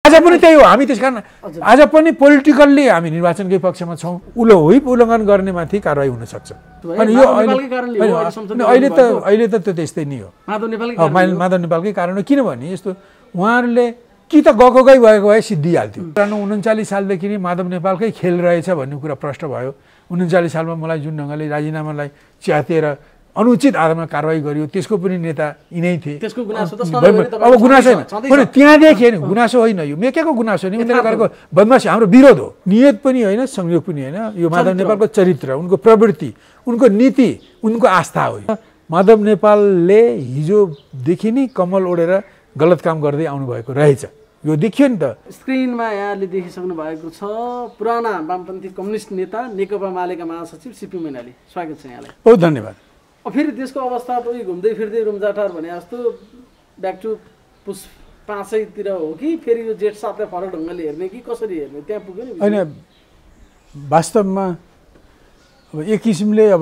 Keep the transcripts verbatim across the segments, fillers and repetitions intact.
आज पनि त्यही हो। हामी त्यसकारण आज पनि पोलिटिकल्ली हामी निर्वाचनकै पक्षमा छौँ। उलो हुइप उल्लङ्घन गर्नेमाथि कारवाही हुन सक्छ। अनि यो अहिले त अहिले त त्यो त्यस्तै नै हो, माधव नेपालकै कारण हो। किनभने यस्तो उहाँहरूले कि त गएको गई भएको भए सिद्धिहाल्थ्यो। उन्चालिस सालदेखि नै माधव नेपालकै खेल रहेछ भन्ने कुरा प्रष्ट भयो। उन्चालिस सालमा मलाई जुन ढङ्गले राजीनामालाई च्यातेर अनुचित आधारमा कारवाही गरियो त्यसको पनि नेता यिनै थिए। त्यसको गुनासो त अब गुनासो होइन, त्यहाँदेखि होइन, गुनासो होइन, यो मेकेको गुनासो नि उनीहरूले गरेको बदमासी हाम्रो विरोध हो। नियत पनि होइन, संयोग पनि होइन। यो माधव नेपालको चरित्र, उनको प्रवृत्ति, उनको नीति, उनको आस्था हो। माधव नेपालले हिजोदेखि नै कम्मल ओढेर गलत काम गर्दै आउनुभएको रहेछ, यो देखियो नि त। स्क्रिनमा यहाँले देखिसक्नु भएको छ पुराना वामपन्थी कम्युनिस्ट नेता नेकपा मालेका महासचिव सीपी मैनाली, स्वागत छ यहाँलाई। बहुत धन्यवाद। फेरि देशको अवस्था त उही घुम्दै फिर्दै रुमजाटार भने जस्तो ब्याक टु पुस पाँचैतिर हो कि फेरि यो जेठ सातलाई फरक ढङ्गले हेर्ने कि कसरी हेर्ने त्यहाँ पुग्यो नि? होइन, वास्तवमा अब एक किसिमले अब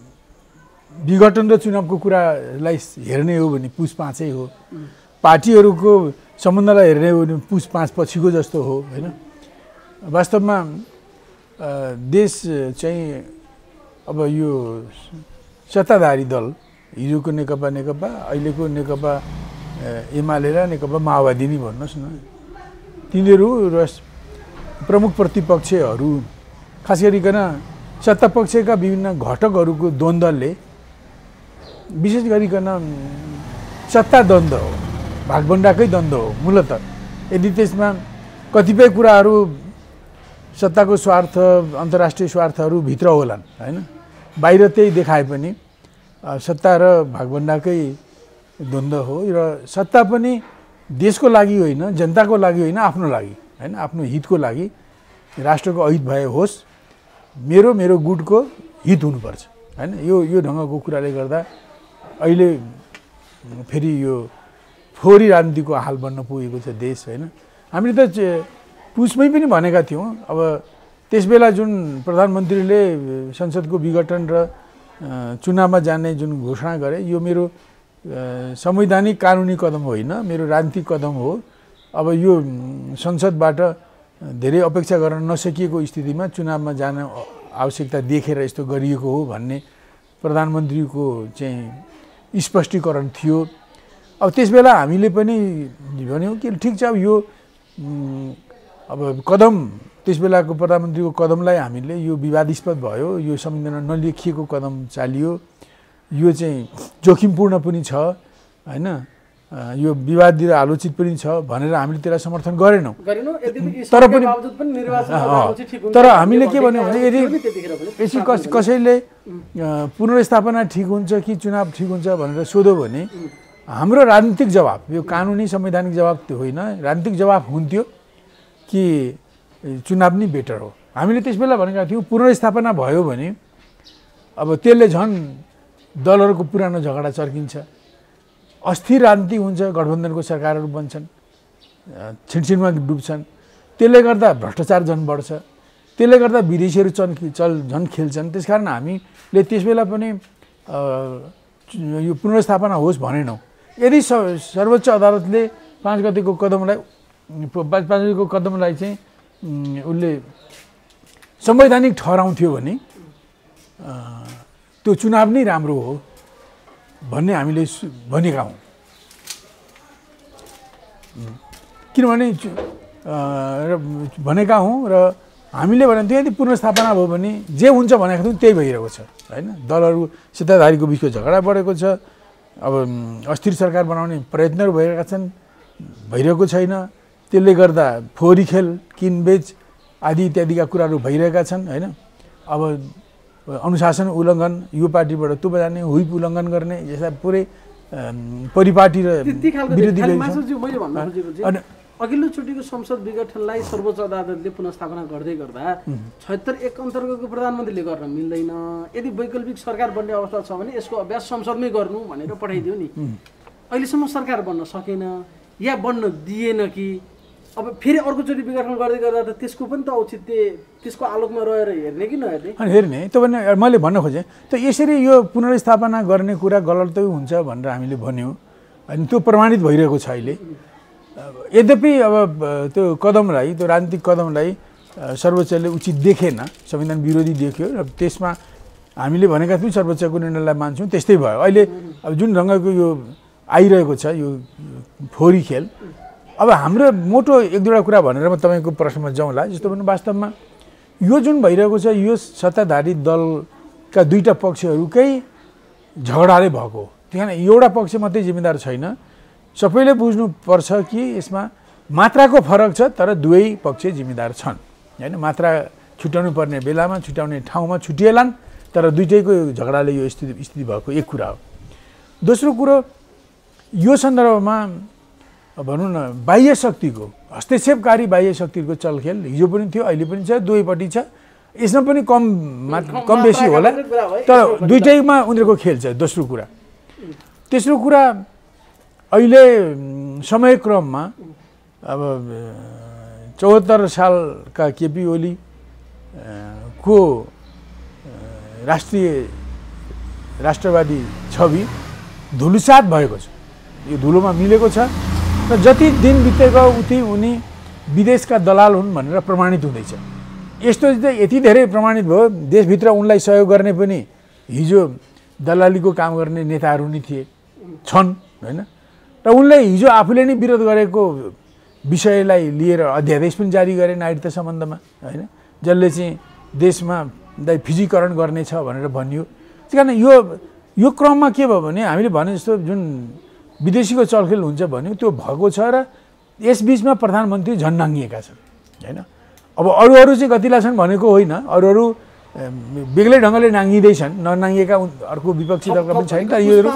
विघटन र चुनावको कुरालाई हेर्ने हो भने पुस पाँचै हो, पार्टीहरूको सम्बन्धलाई हेर्ने हो भने पुस पाँच पछिको जस्तो हो होइन। वास्तवमा देश चाहिँ अब यो सत्ताधारी दल, हिजोको नेकपा नेकपा अहिलेको नेकपा एमाले र नेकपा माओवादी नै भन्नुहोस् न, तिनीहरू र प्रमुख प्रतिपक्षहरू खास गरिकन सत्तापक्षका विभिन्न घटकहरूको द्वन्द्वले विशेष गरिकन सत्ता द्वन्द्व हो, भागभण्डाकै द्वन्द्व हो मूलत। यदि त्यसमा कतिपय कुराहरू सत्ताको स्वार्थ, अन्तर्राष्ट्रिय स्वार्थहरू भित्र होलान् होइन, बाहिर त्यही देखाए पनि सत्ता र भागभण्डाकै द्वन्द्व हो। र सत्ता पनि देशको लागि होइन, जनताको लागि होइन, आफ्नो लागि होइन, आफ्नो हितको लागि, राष्ट्रको अहित भए होस्, मेरो मेरो गुटको हित हुनुपर्छ होइन। यो यो ढङ्गको कुराले गर्दा अहिले फेरि यो फोहोरी राजनीतिको हाल बन्न पुगेको छ देश होइन। हामीले त पुसमै पनि भनेका थियौँ, अब त्यसबेला जुन प्रधानमन्त्रीले संसदको विघटन र चुनावमा जाने जुन घोषणा गरे, यो मेरो संवैधानिक कानुनी कदम होइन, मेरो राजनीतिक कदम हो। अब यो संसदबाट धेरै अपेक्षा गर्न नसकिएको स्थितिमा चुनावमा जान आवश्यकता देखेर यस्तो गरिएको हो भन्ने प्रधानमन्त्रीको चाहिँ स्पष्टीकरण थियो। अब त्यसबेला हामीले पनि भन्यौँ कि ठिक छ, अब यो अब कदम त्यसबेलाको प्रधानमन्त्रीको कदमलाई हामीले यो विवादास्पद भयो, यो संविधानमा नलेखिएको कदम चालियो, यो चाहिँ जोखिमपूर्ण पनि छ होइन, यो विवादित आलोचित पनि छ भनेर हामीले त्यसलाई समर्थन गरेनौँ। तर पनि तर हामीले के भन्यौँ भने यदि यसै कसैले पुनर्स्थापना ठिक हुन्छ कि चुनाव ठिक हुन्छ भनेर सोध्यो भने हाम्रो राजनीतिक जवाब, यो कानुनी संवैधानिक जवाब त्यो होइन, राजनीतिक जवाब हुन्थ्यो कि चुनाव नै बेटर हो। हामीले त्यसबेला भनेका थियौँ पुनर्स्थापना भयो भने अब त्यसले झन् दलहरूको पुरानो झगडा चर्किन्छ, अस्थिर राजनीति हुन्छ, गठबन्धनको सरकारहरू बन्छन्, छिनछिनमा डुब्छन्, त्यसले गर्दा भ्रष्टाचार झन् बढ्छ, त्यसले गर्दा विदेशीहरू चन् चल झन् खेल्छन्। त्यसकारण हामीले त्यसबेला पनि यो पुनर्स्थापना होस् भनेनौँ। यदि सर्वोच्च अदालतले पाँच गतेको कदमलाई पाँच पाँच गतेको कदमलाई चाहिँ उसले संवैधानिक ठहराउँथ्यो भने त्यो चुनाव नै राम्रो हो भन्ने हामीले भनेका हौँ। किनभने भनेका हौँ र हामीले भनेको थियौँ यदि पुनर्स्थापना भयो भने जे हुन्छ भनेको थियौँ त्यही भइरहेको छ होइन। दलहरू सत्ताधारीको बिचको झगडा बढेको छ, अब अस्थिर सरकार बनाउने प्रयत्नहरू भइरहेका छन्, भइरहेको छैन, त्यसले गर्दा फोहोरी खेल, किनबेच आदि इत्यादिका कुराहरू भइरहेका छन् होइन। अब अनुशासन उल्लङ्घन, यो पार्टीबाट त्यो बजाने, हुइप उल्लङ्घन गर्ने यस्ता पुरै परिपाटी र विरोधी अनि अघिल्लो चोटिको संसद विघटनलाई सर्वोच्च अदालतले पुनर्स्थापना गर्दै गर्दा छयत्तर एक अन्तर्गतको प्रधानमन्त्रीले गर्न मिल्दैन, यदि वैकल्पिक सरकार बन्ने अवस्था छ भने यसको अभ्यास संसदमै गर्नु भनेर पठाइदियो नि। अहिलेसम्म सरकार बन्न सकेन या बन्न दिएन कि अब फेरि अर्कोचोटि विघटन गर्दै गर्दा त त्यसको पनि त औचित्य त्यसको आलोकमा रहेर हेर्ने कि नहेर्ने? हेर्ने त भने मैले भन्न खोजेँ त यसरी यो पुनर्स्थापना गर्ने कुरा गलतै हुन्छ भनेर हामीले भन्यौँ अनि त्यो प्रमाणित भइरहेको छ अहिले। यद्यपि अब त्यो कदमलाई त्यो राजनीतिक कदमलाई सर्वोच्चले उचित देखेन, संविधान विरोधी देख्यो र त्यसमा हामीले भनेका थियौँ सर्वोच्चको निर्णयलाई मान्छौँ, त्यस्तै भयो। अहिले अब जुन ढङ्गको यो आइरहेको छ यो फोरी खेल, अब हाम्रो मोटो एक दुईवटा कुरा भनेर म तपाईँको प्रश्नमा जाउँला। जस्तो भने वास्तवमा यो जुन भइरहेको छ यो सत्ताधारी दलका दुईटा पक्षहरूकै झगडाले भएको हो। त्यही कारण एउटा पक्ष मात्रै जिम्मेदार छैन, सबैले बुझ्नुपर्छ कि यसमा मात्राको फरक छ तर दुवै पक्ष जिम्मेदार छन् हैन। मात्रा छुट्याउनु पर्ने बेलामा छुट्याउने ठाउँमा छुटिएलान्, तर दुईटैको झगडाले यो स्थिति स्थिति भएको एक कुरा हो। दोस्रो कुरो, यो सन्दर्भमा भनौँ न बाह्य शक्तिको हस्तक्षेपकारी बाह्य शक्तिको चलखेल हिजो पनि थियो, अहिले पनि छ, दुवैपट्टि छ। यसमा पनि कम कम बेसी होला, तर दुईटैमा उनीहरूको खेल छ। दोस्रो कुरा। तेस्रो कुरा, अहिले समयक्रममा अब चौहत्तर सालका केपी ओली को राष्ट्रिय राष्ट्रवादी छवि धुलुसात भएको छ, यो धुलोमा मिलेको छ र जति दिन बित्दै गयो उति उनी विदेशका दलाल हुन् भनेर प्रमाणित हुँदैछ। यस्तो चाहिँ यति धेरै प्रमाणित भयो, देशभित्र उनलाई सहयोग गर्ने पनि हिजो दलालीको काम गर्ने नेताहरू नै थिए छन् हैन। र उनले हिजो आफूले नै विरोध गरेको विषयलाई लिएर अध्यादेश पनि जारी गरे नागरिकता सम्बन्धमा हैन, जसले चाहिँ देशमा फिजीकरण गर्नेछ भनेर भनियो। त्यही कारण यो यो क्रममा के भयो भने हामीले भने जस्तो जुन विदेशीको चलखेल हुन्छ भन्यो त्यो भएको छ र यसबीचमा प्रधानमन्त्री झन् नाङ्गिएका छन् हैन। अब अरू अरू चाहिँ कतिलाई छन् भनेको होइन, अरू अरू बेग्लै ढङ्गले नाङ्गिँदैछन्, ननाङ्गिएका अर्को विपक्षी दलका पनि छैन, तर यो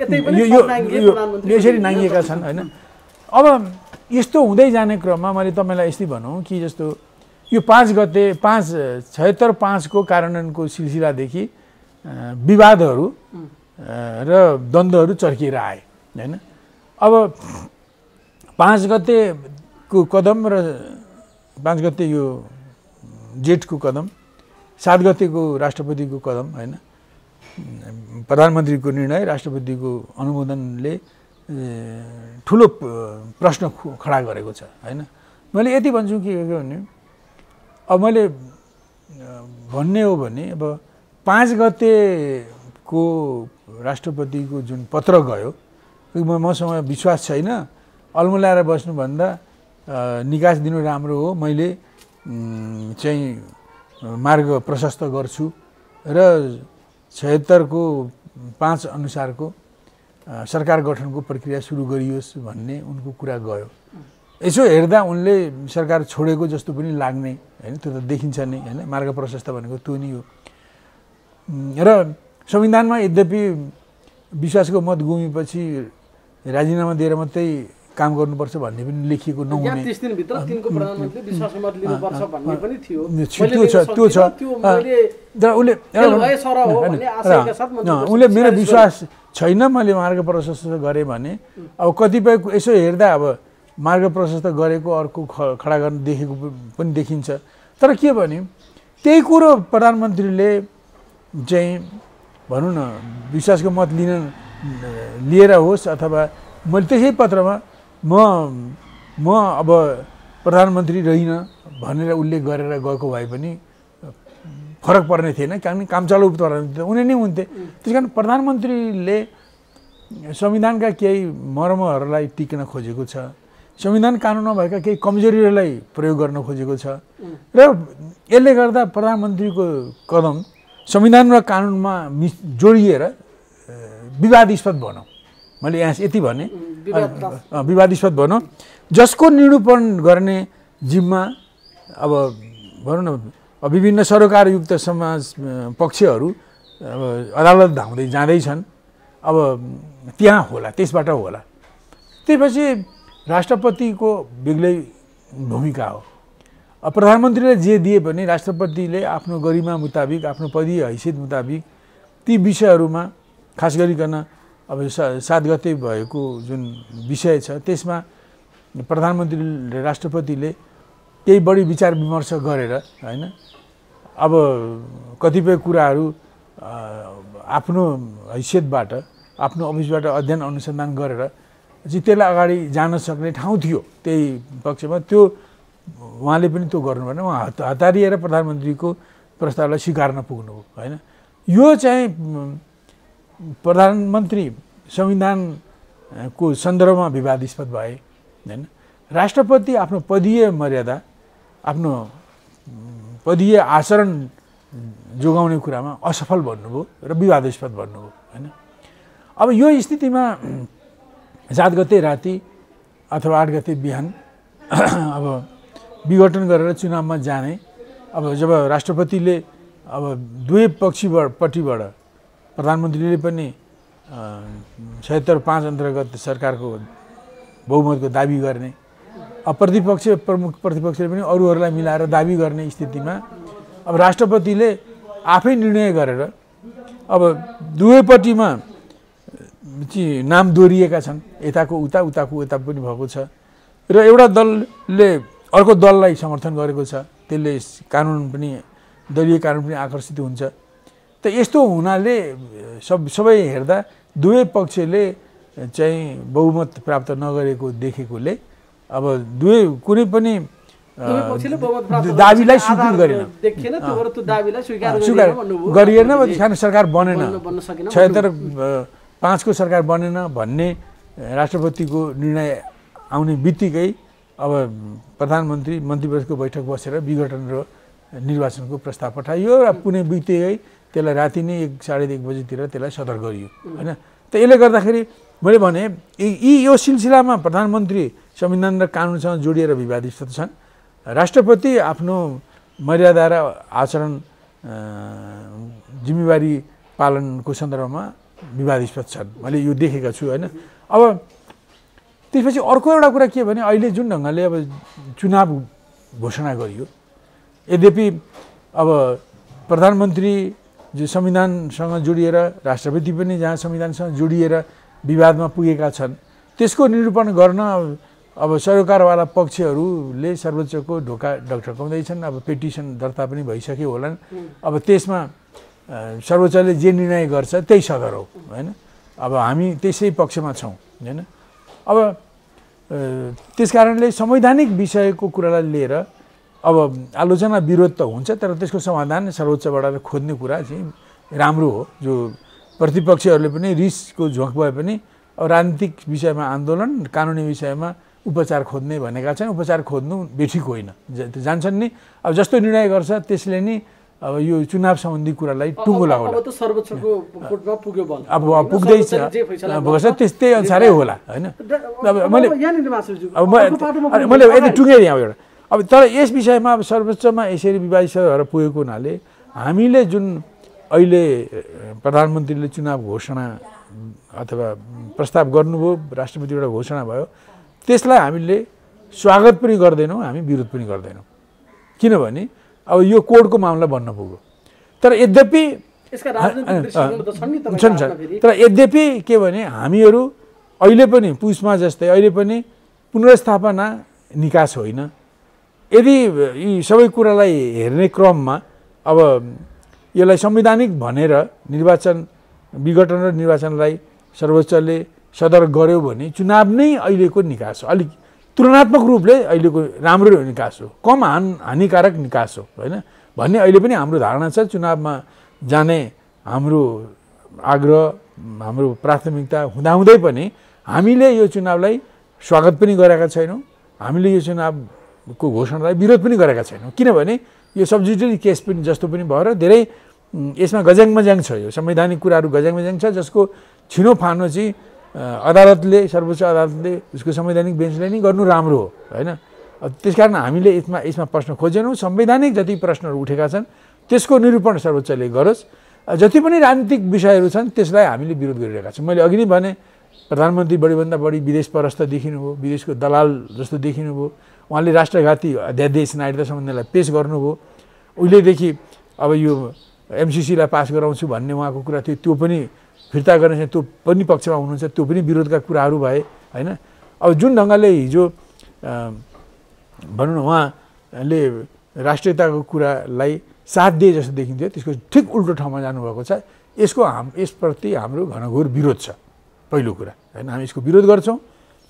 यसरी नाङ्गिएका छन् हैन। अब यस्तो हुँदै जाने क्रममा मैले तपाईँलाई यस्तै भनौँ कि जस्तो यो पाँच गते पाँच छयत्तर पाँचको कार्यान्वयनको सिलसिलादेखि विवादहरू र द्वन्द्वहरू चर्किएर आए हैन। अब पाँच गतेको कदम र पाँच गते यो जेठको कदम, सात गतेको राष्ट्रपतिको कदम हैन, प्रधानमन्त्रीको निर्णय राष्ट्रपतिको अनुमोदनले ठुलो प्रश्न खडा गरेको छ हैन। मैले यति भन्छु कि के भने अब मैले भन्ने हो भने अब पाँच गतेको राष्ट्रपतिको जुन पत्र गयो मसँग विश्वास छैन, अल्मलाएर बस्नुभन्दा निकास दिनु राम्रो हो, मैले चाहिँ मार्ग प्रशस्त गर्छु र छयत्तरको पाँच अनुसारको सरकार गठनको प्रक्रिया सुरु गरियोस् भन्ने उनको कुरा गयो। यसो हेर्दा उनले सरकार छोडेको जस्तो पनि लाग्ने हैन, त्यो त देखिन्छ नै हैन। मार्ग प्रशस्त भनेको त्यो नै हो र संविधानमा यद्यपि विश्वासको मत गुमेपछि राजीनामा दिएर मात्रै काम गर्नुपर्छ भन्ने पनि लेखिएको नहुने, तीस दिनभित्र तिनको प्रधानमन्त्रीले विश्वासको मत लिनुपर्छ भन्ने पनि थियो, त्यो छ त्यो छ। तर उसले उसले मेरो विश्वास छैन, मैले मार्ग प्रशस्त गरेँ भने अब कतिपय यसो हेर्दा अब मार्ग प्रशस्त गरेको अर्को खडा गर्न देखेको पनि देखिन्छ। तर के भने त्यही कुरो प्रधानमन्त्रीले चाहिँ भनौँ न विश्वासको मत लिन लिएर होस् अथवा मैले त्यसै पत्रमा म म अब प्रधानमन्त्री रहिन भनेर उल्लेख गरेर गएको भए पनि फरक पर्ने थिएन, किनभने काम चालु प्रधानमन्त्री उनी नै हुन्थे। त्यस कारण प्रधानमन्त्रीले संविधानका केही मर्महरूलाई टिक्न खोजेको छ, संविधान कानुनमा भएका केही कमजोरीहरूलाई प्रयोग गर्न खोजेको छ र यसले गर्दा प्रधानमन्त्रीको कदम संविधान र कानुनमा जोडिएर विवादास्पद भनौँ, मैले यहाँ यति भने विवादास्पद भनौँ, जसको निरूपण गर्ने जिम्मा अब भनौँ न विभिन्न सरोकारयुक्त समाज पक्षहरू अब अदालत धाउँदै जाँदैछन्, अब त्यहाँ होला, त्यसबाट होला। त्यसपछि राष्ट्रपतिको बेग्लै भूमिका हो। अब प्रधानमन्त्रीले जे दिए पनि राष्ट्रपतिले आफ्नो गरिमा मुताबिक आफ्नो पदीय हैसियत मुताबिक ती विषयहरूमा खास गरिकन अब सात गते भएको जुन विषय छ त्यसमा प्रधानमन्त्रीले राष्ट्रपतिले केही बढी विचार विमर्श गरेर हैन अब कतिपय कुराहरू आफ्नो हैसियतबाट आफ्नो अफिसबाट अध्ययन अनुसन्धान गरेर चाहिँ त्यसलाई अगाडि जान सक्ने ठाउँ थियो त्यही पक्षमा, त्यो उहाँले पनि त्यो गर्नु भएन, उहाँ हत हतारिएर प्रधानमन्त्रीको प्रस्तावलाई स्वीकार्न पुग्नुभयो होइन। यो चाहिँ प्रधानमन्त्री संविधानको सन्दर्भमा विवादास्पद भए होइन। राष्ट्रपति आफ्नो पदीय मर्यादा आफ्नो पदीय आचरण जोगाउने कुरामा असफल भन्नुभयो र विवादास्पद भन्नुभयो होइन। अब यो स्थितिमा सात गते राति अथवा आठ गते बिहान अब विघटन गरेर चुनावमा जाने, अब जब राष्ट्रपतिले अब दुवै पक्षबाट पट्टिबाट प्रधानमन्त्रीले पनि सत्तर पाँच अन्तर्गत सरकारको बहुमतको दाबी गर्ने, अब प्रतिपक्ष प्रमुख प्रतिपक्षले पनि अरूहरूलाई मिलाएर दाबी गर्ने स्थितिमा अब राष्ट्रपतिले आफै निर्णय गरेर अब दुवैपट्टिमा चाहिँ नाम दोहोरिएका छन्, यताको उता उताको उता पनि भएको छ र एउटा दलले अर्को दललाई समर्थन गरेको छ, त्यसले कानुन पनि दलीय कानुन पनि आकर्षित हुन्छ। त यस्तो हुनाले सब सबै हेर्दा दुवै पक्षले चाहिँ बहुमत प्राप्त नगरेको देखेकोले अब दुवै कुनै पनि दाबीलाई स्वीकृत गरेन, स्वीकार गरिएन, खान सरकार बनेन, छयत्तर पाँचको सरकार बनेन भन्ने राष्ट्रपतिको निर्णय आउने बित्तिकै अब प्रधानमन्त्री मन्त्रीपरिषदको बैठक बसेर विघटन र निर्वाचनको प्रस्ताव पठाइयो र पुनै बित्तिकै त्यसलाई राति नै एक साढे एक बजीतिर त्यसलाई सदर गरियो होइन। त यसले गर्दाखेरि मैले भने यी यो सिलसिलामा प्रधानमन्त्री संविधान र कानुनसँग जोडिएर विवादित छन्, राष्ट्रपति आफ्नो मर्यादा र आचरण जिम्मेवारी पालनको सन्दर्भमा विवादित छन्, मैले यो देखेका छु होइन। अब त्यसपछि अर्को एउटा कुरा के भने अहिले जुन ढङ्गले अब चुनाव घोषणा गरियो, यद्यपि अब प्रधानमन्त्री जो संविधानसँग जोडिएर राष्ट्रपति पनि जहाँ संविधानसँग जोडिएर विवादमा पुगेका छन् त्यसको निरूपण गर्न अब सरकारवाला पक्षहरूले सर्वोच्चको ढोका ढकढकाउँदैछन्। अब पेटिसन दर्ता पनि भइसक्यो होलान्, अब त्यसमा सर्वोच्चले जे निर्णय गर्छ त्यही सदर हो होइन। अब हामी त्यसै पक्षमा छौँ होइन। अब त्यस कारणले संवैधानिक विषयको कुरालाई लिएर अब आलोचना विरोध त हुन्छ, तर त्यसको समाधान सर्वोच्चबाट खोज्ने कुरा चाहिँ राम्रो हो। जो प्रतिपक्षहरूले पनि रिसको झोक भए पनि अब राजनीतिक विषयमा आन्दोलन, कानुनी विषयमा उपचार खोज्ने भनेका छन्, उपचार खोज्नु बेठिक होइन, जान्छन् नि। अब जस्तो निर्णय गर्छ त्यसले नि अब यो चुनाव सम्बन्धी कुरालाई टुङ्गो लगाउला, अब त सर्वोच्चको कोर्टमा पुग्यो बल, अब पुग्दैछ भन्छ त्यस्तै अनुसारै होला होइन। अब मैले अब मैले यति टुङ्गेँ यहाँ एउटा। अब तर यस विषयमा अब सर्वोच्चमा यसरी विवादित भएर पुगेको हुनाले हामीले जुन अहिले प्रधानमन्त्रीले चुनाव घोषणा अथवा प्रस्ताव गर्नुभयो, राष्ट्रपतिबाट घोषणा भयो, त्यसलाई हामीले स्वागत पनि गर्दैनौँ, हामी विरोध पनि गर्दैनौँ, किनभने अब यो कोर्टको मामला बन्न पुग्यो। तर यद्यपि छन् तर यद्यपि के भने हामीहरू अहिले पनि पुसमा जस्तै अहिले पनि पुनर्स्थापना निकास होइन। यदि यी सबै कुरालाई हेर्ने क्रममा अब यसलाई संवैधानिक भनेर निर्वाचन विघटन र निर्वाचनलाई सर्वोच्चले सदर गर्यो भने चुनाव नै अहिलेको निकास हो, अलिक तुलनात्मक रूपले अहिलेको राम्रो निकास हो, कम हान हानिकारक निकास हो होइन भन्ने अहिले पनि हाम्रो धारणा छ। चुनावमा जाने हाम्रो आग्रह, हाम्रो प्राथमिकता हुँदाहुँदै पनि हामीले यो चुनावलाई स्वागत पनि गरेका छैनौँ, हामीले यो चुनावको घोषणालाई विरोध पनि गरेका छैनौँ, किनभने यो सब्जुडिटरी केस पनि जस्तो पनि भएर धेरै यसमा गज्याङ मज्याङ छ। यो संवैधानिक कुराहरू गज्याङ मज्याङ छ, जसको छिनो फानो चाहिँ अदालतले, सर्वोच्च अदालतले, उसको संवैधानिक बेन्चले नै गर्नु राम्रो हो होइन। त्यसकारण हामीले यसमा यसमा प्रश्न खोजेनौँ। संवैधानिक जति प्रश्नहरू उठेका छन् त्यसको निरूपण सर्वोच्चले गरोस्। जति पनि राजनीतिक विषयहरू छन् त्यसलाई हामीले विरोध गरिरहेका छौँ। मैले अघि नै भने प्रधानमन्त्री बढीभन्दा बढी विदेश परस्त देखिनुभयो, विदेशको दलाल जस्तो देखिनुभयो, उहाँले राष्ट्रघाती अध्यादेश नागरिकता सम्बन्धीलाई पेस गर्नुभयो। उहिलेदेखि अब यो एमसिसीलाई पास गराउँछु भन्ने उहाँको कुरा थियो, त्यो पनि फिर्ता गर्ने त्यो पनि पक्षमा हुनुहुन्छ, त्यो पनि विरोधका कुराहरू भए होइन। अब जुन ढङ्गले हिजो भनौँ न उहाँले राष्ट्रियताको कुरालाई साथ दिए जस्तो देखिन्थ्यो, त्यसको ठिक उल्टो ठाउँमा जानुभएको छ। यसको हाम यसप्रति हाम्रो घनघोर विरोध छ, पहिलो कुरा होइन। हामी यसको विरोध गर्छौँ,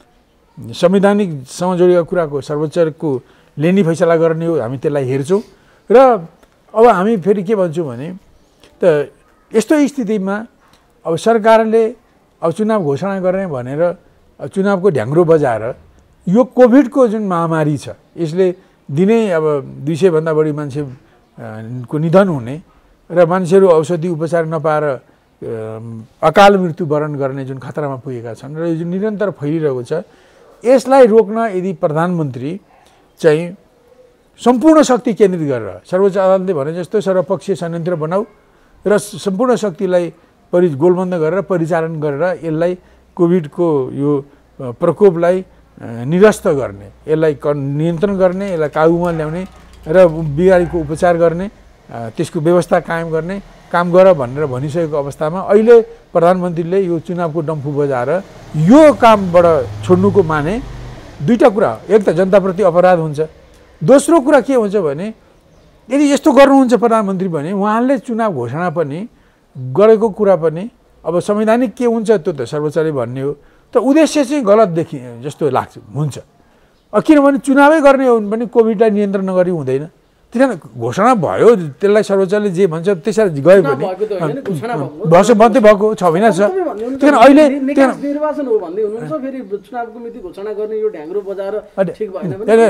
संवैधानिकसँग जोडिएको कुराको सर्वोच्चको लेनी फैसला गर्ने हो, हामी त्यसलाई हेर्छौँ। र अब हामी फेरि के भन्छौँ भने त यस्तो स्थितिमा अब सरकारले अब चुनाव घोषणा गर्ने भनेर चुनावको ढ्याङ्ग्रो बजाएर यो कोभिडको जुन महामारी छ यसले दिनै अब दुई सयभन्दा बढी मान्छेको निधन हुने र मान्छेहरू औषधि उपचार नपाएर अकाल मृत्यु वरण गर्ने जुन खतरामा पुगेका छन् र यो जुन निरन्तर फैलिरहेको छ यसलाई रोक्न यदि प्रधानमन्त्री चाहिँ सम्पूर्ण शक्ति केन्द्रित गरेर सर्वोच्च अदालतले भने जस्तो सर्वपक्षीय संयन्त्र बनाऊ र सम्पूर्ण शक्तिलाई परि गोलबन्द गरेर परिचालन गरेर यसलाई कोभिडको यो प्रकोपलाई निरस्त गर्ने, यसलाई नियन्त्रण गर्ने, यसलाई काबुमा ल्याउने र बिरामीको उपचार गर्ने, त्यसको व्यवस्था कायम गर्ने काम गर भनेर भनिसकेको अवस्थामा अहिले प्रधानमन्त्रीले यो चुनावको डम्फु बजाएर यो कामबाट छोड्नुको माने दुईटा कुरा, एक त जनताप्रति अपराध हुन्छ, दोस्रो कुरा के हुन्छ भने यदि यस्तो गर्नुहुन्छ प्रधानमन्त्री भने उहाँले चुनाव घोषणा पनि गरेको कुरा पनि अब संवैधानिक के हुन्छ त्यो त सर्वोच्चले भन्ने हो, त उद्देश्य चाहिँ गलत देखि जस्तो लाग्छ हुन्छ। किनभने चुनावै गर्ने हो भने पनि कोभिडलाई नियन्त्रण नगरी हुँदैन। त्यस घोषणा भयो त्यसलाई सर्वोच्चले जे भन्छ त्यसरी गयो भने वर्ष मात्रै भएको छ महिना छ। त्यही अहिले निर्वाचन हो भन्दै हुनुहुन्छ, फेरि चुनावको मिति घोषणा गर्ने यो ढ्याङ्ग्रो बजाएर ठिक भएन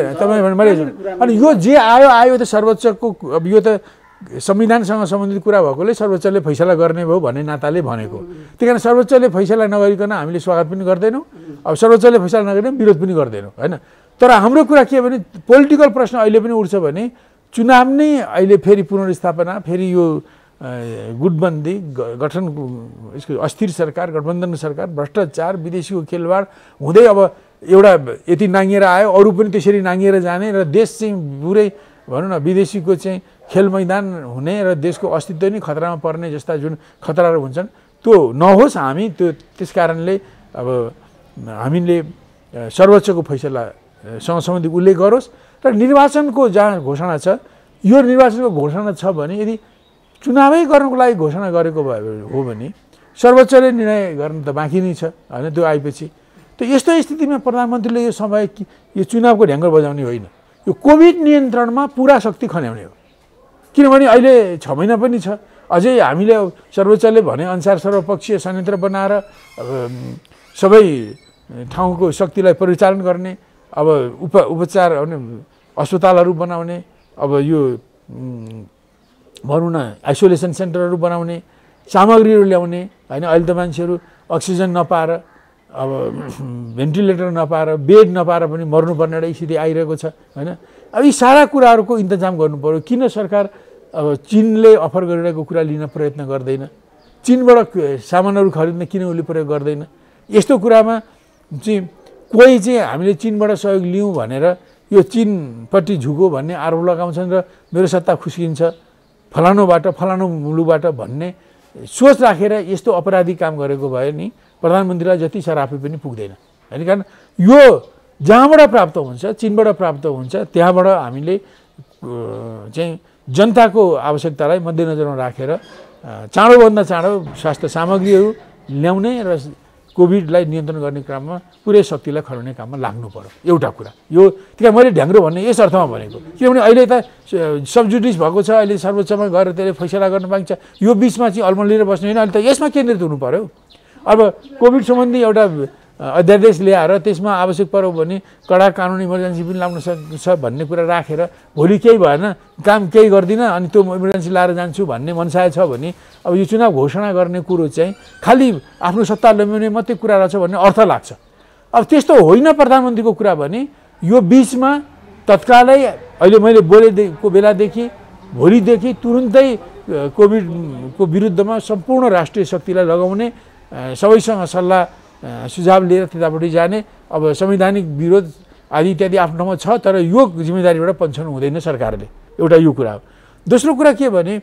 भने अनि यो जे आयो आयो त सर्वोच्चको अब यो त संविधानसँग सम्बन्धित कुरा भएकोले सर्वोच्चले फैसला गर्ने भयो भन्ने नाताले भनेको। त्यही कारण सर्वोच्चले फैसला नगरिकन हामीले स्वागत पनि गर्दैनौँ, अब सर्वोच्चले फैसला नगरिकन विरोध पनि गर्दैनौँ होइन। तर हाम्रो कुरा के भने पोलिटिकल प्रश्न अहिले पनि उठ्छ भने चुनाव नै अहिले फेरि पुनर्स्थापना, फेरि यो गुटबन्दी गठन, यसको अस्थिर सरकार, गठबन्धन सरकार, भ्रष्टाचार, विदेशीको खेलवाड हुँदै अब एउटा यति नाङ्गिएर आयो, अरू पनि त्यसरी नाङ्गिएर जाने र देश चाहिँ पुरै भनौँ न विदेशीको चाहिँ खेल मैदान हुने र देशको अस्तित्व नै खतरामा पर्ने जस्ता जुन खतराहरू हुन्छन् त्यो नहोस्। हामी त्यो त्यस कारणले अब हामीले सर्वोच्चको फैसलासँग सम्बन्धित उल्लेख गरोस् र निर्वाचनको जहाँ घोषणा छ यो निर्वाचनको घोषणा छ भने यदि चुनावै गर्नको लागि घोषणा गरेको भयो हो भने सर्वोच्चले निर्णय गर्न त बाँकी नै छ होइन। त्यो आएपछि त यस्तो स्थितिमा प्रधानमन्त्रीले यो समय यो चुनावको ढ्याङ्ग्रो बजाउने होइन, यो कोभिड नियन्त्रणमा पुरा शक्ति खन्याउने हो। किनभने अहिले छ महिना पनि छ, अझै हामीले सर्वोच्चले भने अनुसार सर्वपक्षीय संयन्त्र बनाएर सबै ठाउँको शक्तिलाई परिचालन गर्ने, अब उप उपचार अस्पतालहरू बनाउने, अब यो भनौँ न आइसोलेसन सेन्टरहरू बनाउने, सामग्रीहरू ल्याउने होइन। अहिले त मान्छेहरू अक्सिजन नपाएर अब भेन्टिलेटर नपाएर बेड नपाएर पनि मर्नुपर्ने एउटा स्थिति आइरहेको छ होइन। अब यी सारा कुराहरूको इन्तजाम गर्नु पर्यो। किन सरकार अब चीनले अफर गरिरहेको कुरा लिन प्रयत्न गर्दैन, चीनबाट सामानहरू खरिद्न किन उसले प्रयोग गर्दैन? यस्तो कुरामा चाहिँ कोही चाहिँ हामीले चीनबाट सहयोग लियौँ भनेर यो चीनपट्टि झुको भन्ने आरोप लगाउँछन् र मेरो सत्ता खुस्किन्छ फलानोबाट फलानो मुलुकबाट भन्ने सोच राखेर यस्तो अपराधी काम गरेको भए नि प्रधानमन्त्रीलाई जति सरापे पनि पुग्दैन होइन। कारण यो जहाँबाट प्राप्त हुन्छ, चीनबाट प्राप्त हुन्छ, त्यहाँबाट हामीले चाहिँ जनताको आवश्यकतालाई मध्यनजरमा राखेर चाँडोभन्दा चाँडो स्वास्थ्य सामग्रीहरू ल्याउने र कोभिडलाई नियन्त्रण गर्ने क्रममा पुरै शक्तिलाई खनाउने काममा लाग्नु पर्यो। एउटा कुरा यो त्यही मैले ढ्याङ्ग्रो भन्ने यस अर्थमा भनेको, किनभने अहिले त सबजुडिस भएको छ, अहिले सर्वोच्चमा गएर त्यसले फैसला गर्न बाँकी छ। यो बिचमा चाहिँ अल्मलिएर बस्नु होइन, अहिले त यसमा केन्द्रित हुनु पर्यो। अब कोभिड सम्बन्धी एउटा अध्यादेश ल्याएर त्यसमा आवश्यक पर्यो भने कडा कानुन इमर्जेन्सी पनि लाग्न सक्छ भन्ने कुरा राखेर भोलि केही भएन काम केही गर्दिनँ अनि त्यो इमर्जेन्सी लाएर जान्छु भन्ने मनसाय छ भने अब यो चुनाव घोषणा गर्ने कुरो चाहिँ खालि आफ्नो सत्ता लम्ब्याउने मात्रै कुरा रहेछ भन्ने अर्थ लाग्छ। अब त्यस्तो होइन प्रधानमन्त्रीको कुरा भने यो बिचमा तत्कालै अहिले मैले बोलेको बेलादेखि भोलिदेखि तुरुन्तै कोभिडको विरुद्धमा सम्पूर्ण राष्ट्रिय शक्तिलाई लगाउने, सबैसँग सल्लाह सुझाव लिएर त्यतापट्टि जाने, अब संवैधानिक विरोध आदि इत्यादि आफ्नो ठाउँमा छ, तर यो जिम्मेदारीबाट पन्छाउनु हुँदैन सरकारले। एउटा यो कुरा हो। दोस्रो कुरा के भने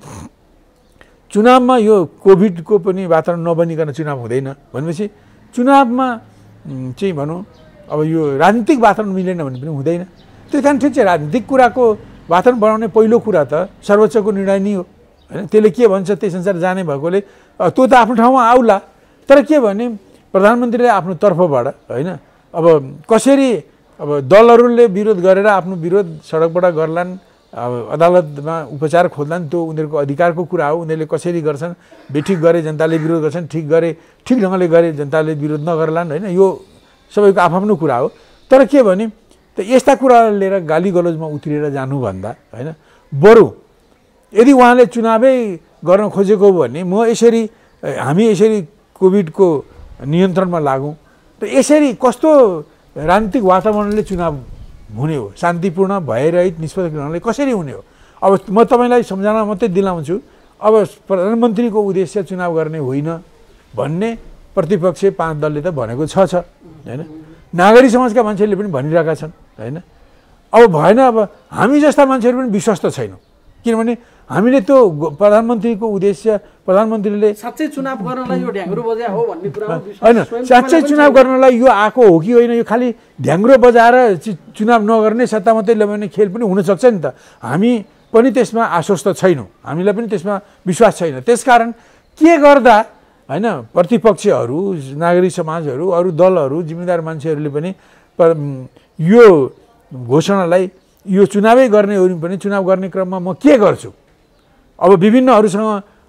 चुनावमा यो कोभिडको पनि वातावरण नबनिकन चुनाव हुँदैन भनेपछि चुनावमा चाहिँ भनौँ अब यो राजनीतिक वातावरण मिलेन भने पनि हुँदैन। त्यो कारण ठिक छ, राजनीतिक कुराको वातावरण बनाउने पहिलो कुरा त सर्वोच्चको निर्णय नै हो होइन। त्यसले के भन्छ त्यस अनुसार जाने भएकोले त्यो त आफ्नो ठाउँमा आउला, तर के भने प्रधानमन्त्रीले आफ्नो तर्फबाट होइन अब कसरी अब दलहरूले विरोध गरेर आफ्नो विरोध सडकबाट गर्लान्, अब अदालतमा उपचार खोज्लान्, त्यो उनीहरूको अधिकारको कुरा हो। उनीहरूले कसरी गर्छन्, बेठिक गरे जनताले विरोध गर्छन्, ठिक गरे ठिक ढङ्गले गरे जनताले विरोध नगर्लान् होइन, यो सबैको आफ्नो कुरा हो। तर के भने त यस्ता कुराहरू लिएर गाली गलौजमा उत्रिएर जानुभन्दा होइन, बरु यदि उहाँले चुनावै गर्न खोजेको हो भने म यसरी हामी यसरी कोभिडको नियन्त्रणमा लागौँ, त यसरी कस्तो राजनीतिक वातावरणले चुनाव हुने हो, शान्तिपूर्ण भयरहित निष्पक्ष ढङ्गले कसरी हुने हो। अब म तपाईँलाई सम्झना मात्रै दिलाउँछु, अब प्रधानमन्त्रीको उद्देश्य चुनाव गर्ने होइन भन्ने प्रतिपक्ष पाँच दलले त भनेको छ छ होइन, नागरिक समाजका मान्छेहरूले पनि भनिरहेका छन् होइन। अब भएन, अब हामी जस्ता मान्छेहरू पनि विश्वस्त छैनौँ, किनभने हामीले त्यो प्रधानमन्त्रीको उद्देश्य प्रधानमन्त्रीले साँच्चै चुनाव गर्नलाई यो ढ्याङ्ग्रो बजा हो भन्ने कुरा होइन, साँच्चै चुनाव गर्नलाई यो आएको हो कि होइन, यो खालि ढ्याङ्ग्रो बजाएर चुनाव नगर्ने सत्ता मात्रै ल्याउने खेल पनि हुनसक्छ नि त। हामी पनि त्यसमा आश्वस्त छैनौँ, हामीलाई पनि त्यसमा विश्वास छैन। त्यसकारण के गर्दा होइन प्रतिपक्षहरू, नागरिक समाजहरू, अरू दलहरू, जिम्मेदार मान्छेहरूले पनि यो घोषणालाई यो चुनावै गर्ने हो भने चुनाव गर्ने क्रममा म के गर्छु, अब विभिन्नहरूसँग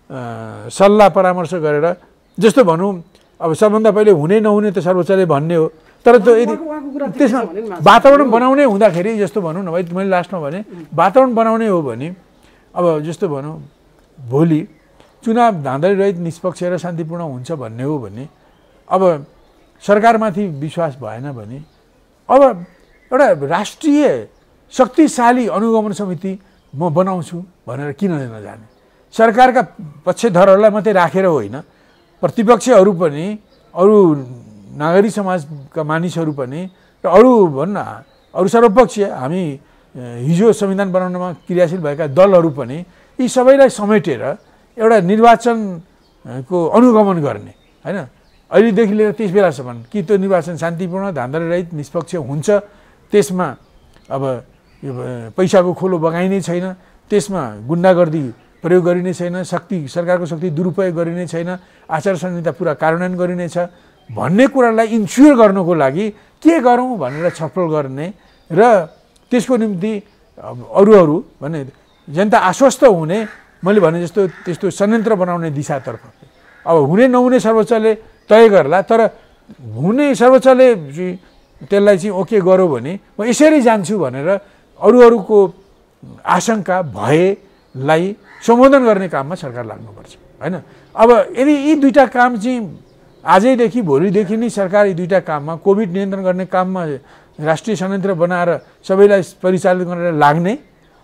सल्लाह परामर्श गरेर, जस्तो भनौँ अब सबभन्दा पहिले हुने नहुने त सर्वोच्चले भन्ने हो, तर त्यो यदि त्यसमा वातावरण बनाउने हुँदाखेरि जस्तो भनौँ न भाइ, मैले लास्टमा भने वातावरण बनाउने हो भने अब जस्तो भनौँ भोलि चुनाव धाँधली रहित निष्पक्ष र शान्तिपूर्ण हुन्छ भन्ने हो भने अब सरकारमाथि विश्वास भएन भने अब एउटा राष्ट्रिय शक्तिशाली अनुगमन समिति म बनाउँछु भनेर किन नजाने। सरकारका पक्षधरहरूलाई मात्रै राखेर होइन, प्रतिपक्षहरू पनि, अरू नागरिक समाजका मानिसहरू पनि र अरू भन्न अरू सर्वपक्षीय हामी हिजो संविधान बनाउनमा क्रियाशील भएका दलहरू पनि यी सबैलाई समेटेर एउटा निर्वाचनको अनुगमन गर्ने होइन। अहिलेदेखि लिएर त्यस बेलासम्म कि त्यो निर्वाचन शान्तिपूर्ण धाँधली रहित निष्पक्ष हुन्छ, त्यसमा अब यो पैसाको खोलो बगाइने छैन, त्यसमा गुन्डागर्दी प्रयोग गरिने छैन, शक्ति सरकारको शक्ति दुरुपयोग गरिने छैन, आचार संहिता पुरा कार्यान्वयन गरिनेछ भन्ने कुरालाई इन्स्योर गर्नको लागि के गरौँ भनेर छलफल गर्ने र त्यसको निम्ति अरू अरू भने जनता आश्वस्त हुने, मैले भने जस्तो त्यस्तो संयन्त्र बनाउने दिशातर्फ अब हुने नहुने सर्वोच्चले तय गर्ला, तर हुने सर्वोच्चले त्यसलाई चाहिँ ओके गऱ्यो भने म यसरी जान्छु भनेर अरू अरूको आशंका भयलाई सम्बोधन गर्ने काममा सरकार लाग्नुपर्छ होइन। अब यदि यी दुईटा काम चाहिँ आजैदेखि भोलिदेखि नै सरकार यी दुईटा काममा, कोभिड नियन्त्रण गर्ने काममा राष्ट्रिय संयन्त्र बनाएर सबैलाई परिचालित गरेर लाग्ने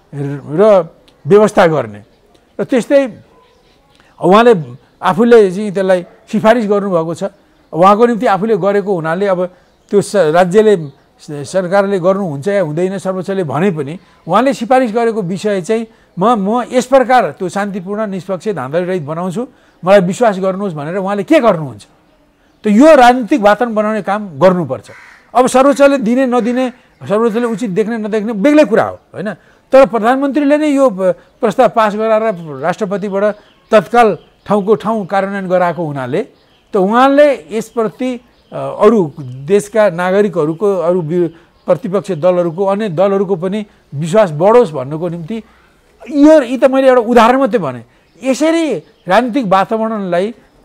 र व्यवस्था गर्ने र त्यस्तै उहाँले आफूले चाहिँ त्यसलाई सिफारिस गर्नुभएको छ, उहाँको निम्ति आफूले गरेको हुनाले अब त्यो राज्यले सरकारले गर्नुहुन्छ या हुँदैन सर्वोच्चले भने पनि उहाँले सिफारिस गरेको विषय चाहिँ म म यस प्रकार त्यो शान्तिपूर्ण निष्पक्ष धाँधली रहित बनाउँछु, मलाई विश्वास गर्नुहोस् भनेर उहाँले के गर्नुहुन्छ, त यो राजनीतिक वातावरण बनाउने काम गर्नुपर्छ। अब सर्वोच्चले दिने नदिने, सर्वोच्चले उचित देख्ने नदेख्ने बेग्लै कुरा हो होइन, तर प्रधानमन्त्रीले नै यो प्रस्ताव पास गराएर राष्ट्रपतिबाट तत्काल ठाउँको ठाउँ कार्यान्वयन गराएको हुनाले त उहाँले यसप्रति अरू देशका नागरिकहरूको, अरू प्रतिपक्ष दलहरूको, अन्य दलहरूको पनि विश्वास बढोस् भन्नको निम्ति यो यी त मैले एउटा उदाहरण मात्रै भने, यसरी राजनीतिक वातावरणलाई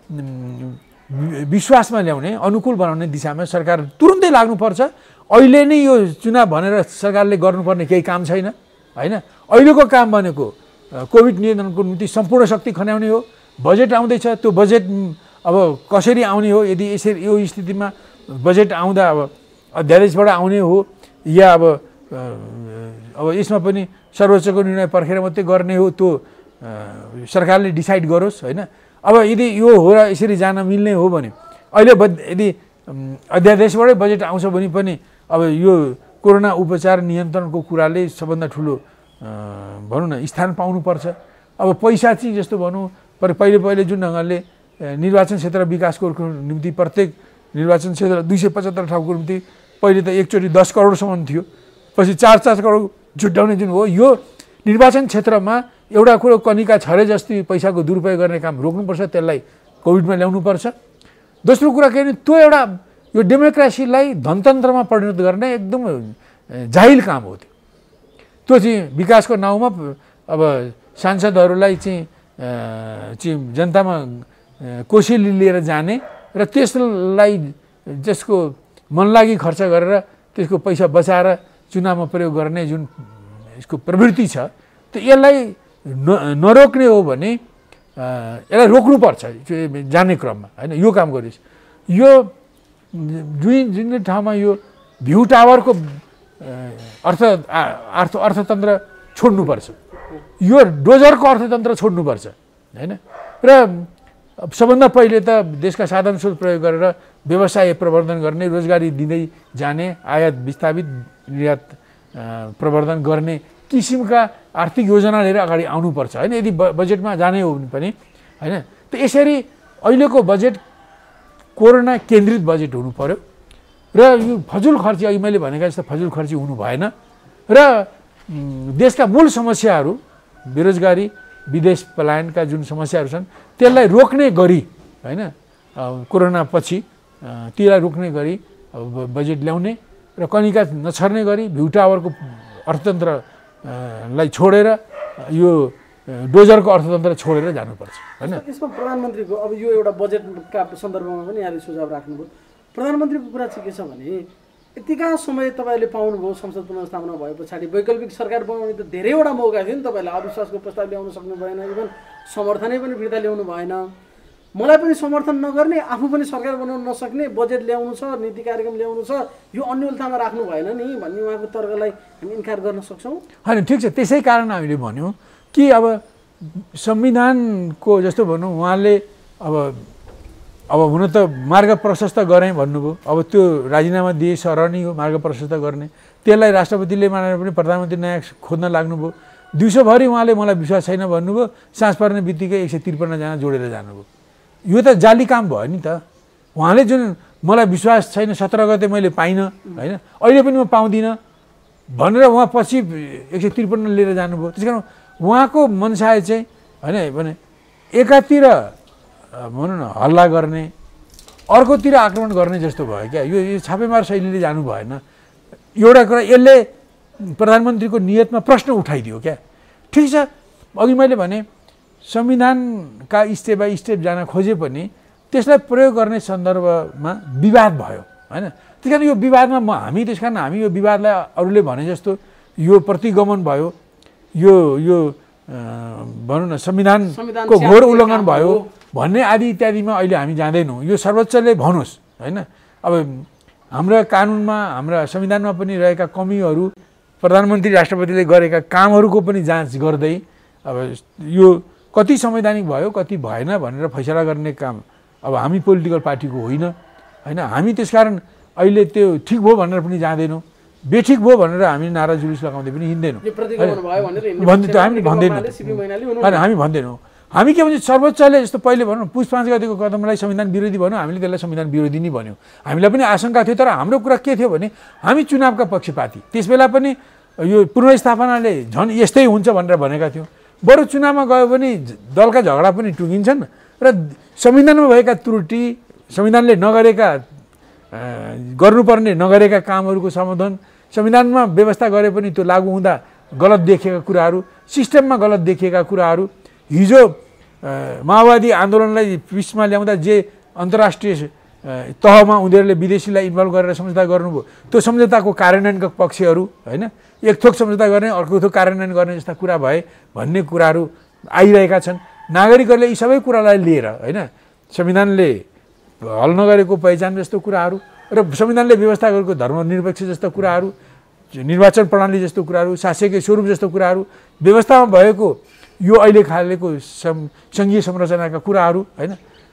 विश्वासमा ल्याउने, अनुकूल बनाउने दिशामा सरकार तुरुन्तै लाग्नुपर्छ। अहिले नै यो चुनाव भनेर सरकारले गर्नुपर्ने केही काम छैन होइन। अहिलेको काम भनेको कोभिड नियन्त्रणको निम्ति सम्पूर्ण शक्ति खन्याउने हो। बजेट आउँदैछ, त्यो बजेट अब कसरी आउने हो, यदि यसरी यो स्थितिमा बजेट आउँदा अब अध्यादेशबाट आउने हो या अब अब यसमा पनि सर्वोच्चको निर्णय पर्खेर मात्रै गर्ने हो, त्यो सरकारले डिसाइड गरोस् होइन। अब यदि यो हो र यसरी जान मिल्ने हो भने अहिले यदि अध्यादेशबाटै बजेट आउँछ भने पनि अब यो कोरोना उपचार नियन्त्रणको कुराले सबभन्दा ठुलो भनौँ न स्थान पाउनुपर्छ। अब पैसा चाहिँ जस्तो भनौँ पहिले पहिले जुन ढङ्गले निर्वाचन क्षेत्र विकासको निम्ति प्रत्येक निर्वाचन क्षेत्र दुई सय पचहत्तर ठाउँको निम्ति पहिले त एकचोटि दस करोडसम्म थियो, पछि चार चार करोड छुट्याउने जुन हो, यो निर्वाचन क्षेत्रमा एउटा कुरो कनिका छरे जस्तै पैसाको दुरुपयोग गर्ने काम रोक्नुपर्छ, त्यसलाई कोभिडमा ल्याउनुपर्छ। दोस्रो कुरा के भने त्यो एउटा यो डेमोक्रेसीलाई धनतन्त्रमा परिणत गर्ने एकदम जाहिल काम हो त्यो त्यो चाहिँ विकासको नाउँमा अब सांसदहरूलाई चाहिँ चाहिँ जनतामा कोसेली लिएर जाने र त्यसलाई जसको मनलागी खर्च गरेर त्यसको पैसा बचाएर चुनावमा प्रयोग गर्ने जुन यसको प्रवृत्ति छ त यसलाई नरोक्ने हो भने यसलाई रोक्नुपर्छ जाने क्रममा होइन यो काम गरिस् यो जुन जुन ठाउँमा यो भ्यू टावरको अर्थ अर्थ अर्थतन्त्र छोड्नुपर्छ यो डोजरको अर्थतन्त्र छोड्नुपर्छ होइन र सबभन्दा पहिले त देशका साधन स्रोत प्रयोग गरेर व्यवसाय प्रवर्धन गर्ने रोजगारी दिँदै जाने आयात विस्थापित निर्यात प्रवर्धन गर्ने किसिमका आर्थिक योजना लिएर अगाडि आउनुपर्छ होइन यदि बजेटमा जाने हो भने पनि होइन त यसरी अहिलेको बजेट कोरोना केन्द्रित बजेट हुनु पर्यो र यो फजुल खर्ची अघि मैले भनेका जस्तो फजुल खर्ची हुनु भएन र देशका मूल समस्याहरू बेरोजगारी विदेश पलायनका जुन समस्याहरू छन् त्यसलाई रोक्ने गरी होइन कोरोना पछि त्यसलाई रोक्ने गरी बजेट ल्याउने र कनिका नछर्ने गरी भ्यू टावरको अर्थतन्त्रलाई छोडेर यो डोजरको अर्थतन्त्र छोडेर जानुपर्छ होइन यसमा प्रधानमन्त्रीको अब यो एउटा बजेटका सन्दर्भमा पनि यहाँले सुझाव राख्नुभयो प्रधानमन्त्रीको कुरा चाहिँ के छ भने यतिका समय तपाईँले पाउनुभयो संसद पुनर्स्थापना भए पछाडि वैकल्पिक सरकार बनाउने त धेरैवटा मौका थियो नि तपाईँलाई अविश्वासको प्रस्ताव ल्याउन सक्नु भएन इभन समर्थनै पनि फिर्ता ल्याउनु भएन मलाई पनि समर्थन नगर्ने आफू पनि सरकार बनाउन नसक्ने बजेट ल्याउनु छ नीति कार्यक्रम ल्याउनु छ यो अन्यलतामा राख्नु भएन नि भन्ने उहाँको तर्कलाई हामी इन्कार गर्न सक्छौँ होइन ठिक छ त्यसै कारण हामीले भन्यौँ कि अब संविधानको जस्तो भनौँ उहाँले अब अब हुन त मार्ग प्रशस्त गरेँ भन्नुभयो अब त्यो राजीनामा दिए सरनी हो मार्ग प्रशस्त गर्ने त्यसलाई राष्ट्रपतिले मानेर पनि प्रधानमन्त्री नयाँ खोज्न लाग्नुभयो दिउँसोभरि उहाँले मलाई विश्वास छैन भन्नुभयो साँझ पर्ने बित्तिकै एक सय त्रिपन्नजना जोडेर जानुभयो यो त जाली काम भयो नि त उहाँले जुन मलाई विश्वास छैन सत्र गते मैले पाइनँ होइन अहिले पनि म पाउँदिनँ भनेर उहाँ पछि एक सय त्रिपन्न लिएर जानुभयो त्यस कारण उहाँको मनसाय चाहिँ होइन भने एकातिर भनौँ न हल्ला गर्ने अर्कोतिर आक्रमण गर्ने जस्तो भयो क्या यो यो छापेमार शैलीले जानु भएन एउटा कुरा यसले प्रधानमन्त्रीको नियतमा प्रश्न उठाइदियो क्या ठिक छ अघि मैले भने संविधानका स्टेप बाई स्टेप जान खोजे पनि त्यसलाई प्रयोग गर्ने सन्दर्भमा विवाद भयो होइन त्यस कारण यो विवादमा म हामी त्यस कारण हामी यो विवादलाई अरूले भने जस्तो यो प्रतिगमन भयो यो यो भनौँ न संविधानको घोर उल्लङ्घन भयो भन्ने आदि इत्यादिमा अहिले हामी जाँदैनौँ यो सर्वोच्चले भनोस् होइन अब हाम्रा कानुनमा हाम्रा संविधानमा पनि रहेका कमीहरू प्रधानमन्त्री राष्ट्रपतिले गरेका कामहरूको पनि जाँच गर्दै अब यो कति संवैधानिक भयो कति भएन भनेर फैसला गर्ने काम अब हामी पोलिटिकल पार्टीको होइन होइन हामी त्यसकारण अहिले त्यो ठिक भयो भनेर पनि जाँदैनौँ बेठिक भयो भनेर हामी नारा जुलुस लगाउँदै पनि हिँड्दैनौँ भन्दै हामी भन्दैनौँ होइन हामी भन्दैनौँ हामी के भन्छ सर्वोच्चले जस्तो पहिले भनौँ पुस पाँच गतिको कदमलाई संविधान विरोधी भन्यौँ हामीले त्यसलाई संविधान विरोधी नै भन्यौँ हामीलाई पनि आशंका थियो तर हाम्रो कुरा के थियो भने हामी चुनावका पक्षपाती त्यस बेला पनि यो पुनर्स्थापनाले झन् यस्तै हुन्छ भनेर भनेका थियौँ बरु चुनावमा गयो भने दलका झगडा पनि टुङ्गिन्छन् र संविधानमा भएका त्रुटि संविधानले नगरेका गर्नुपर्ने नगरेका कामहरूको समाधान संविधानमा व्यवस्था गरे पनि त्यो लागू हुँदा गलत देखिएका कुराहरू सिस्टममा गलत देखिएका कुराहरू हिजो माओवादी आन्दोलनलाई पिसमा ल्याउँदा जे अन्तर्राष्ट्रिय तहमा उनीहरूले विदेशीलाई इन्भल्भ गरेर सम्झौता गर्नुभयो त्यो सम्झौताको कार्यान्वयनका पक्षहरू होइन एक थोक सम्झौता गर्ने अर्को थोक कार्यान्वयन गर्ने जस्ता कुरा भए भन्ने कुराहरू आइरहेका छन् नागरिकहरूले यी सबै कुरालाई लिएर होइन संविधानले हल नगरेको पहिचान जस्तो कुराहरू र संविधानले व्यवस्था गरेको धर्मनिरपेक्ष जस्ता कुराहरू निर्वाचन प्रणाली जस्तो कुराहरू शासकीय स्वरूप जस्तो कुराहरू व्यवस्थामा भएको यो अहिले खालेको सङ्घीय संरचनाका कुराहरू होइन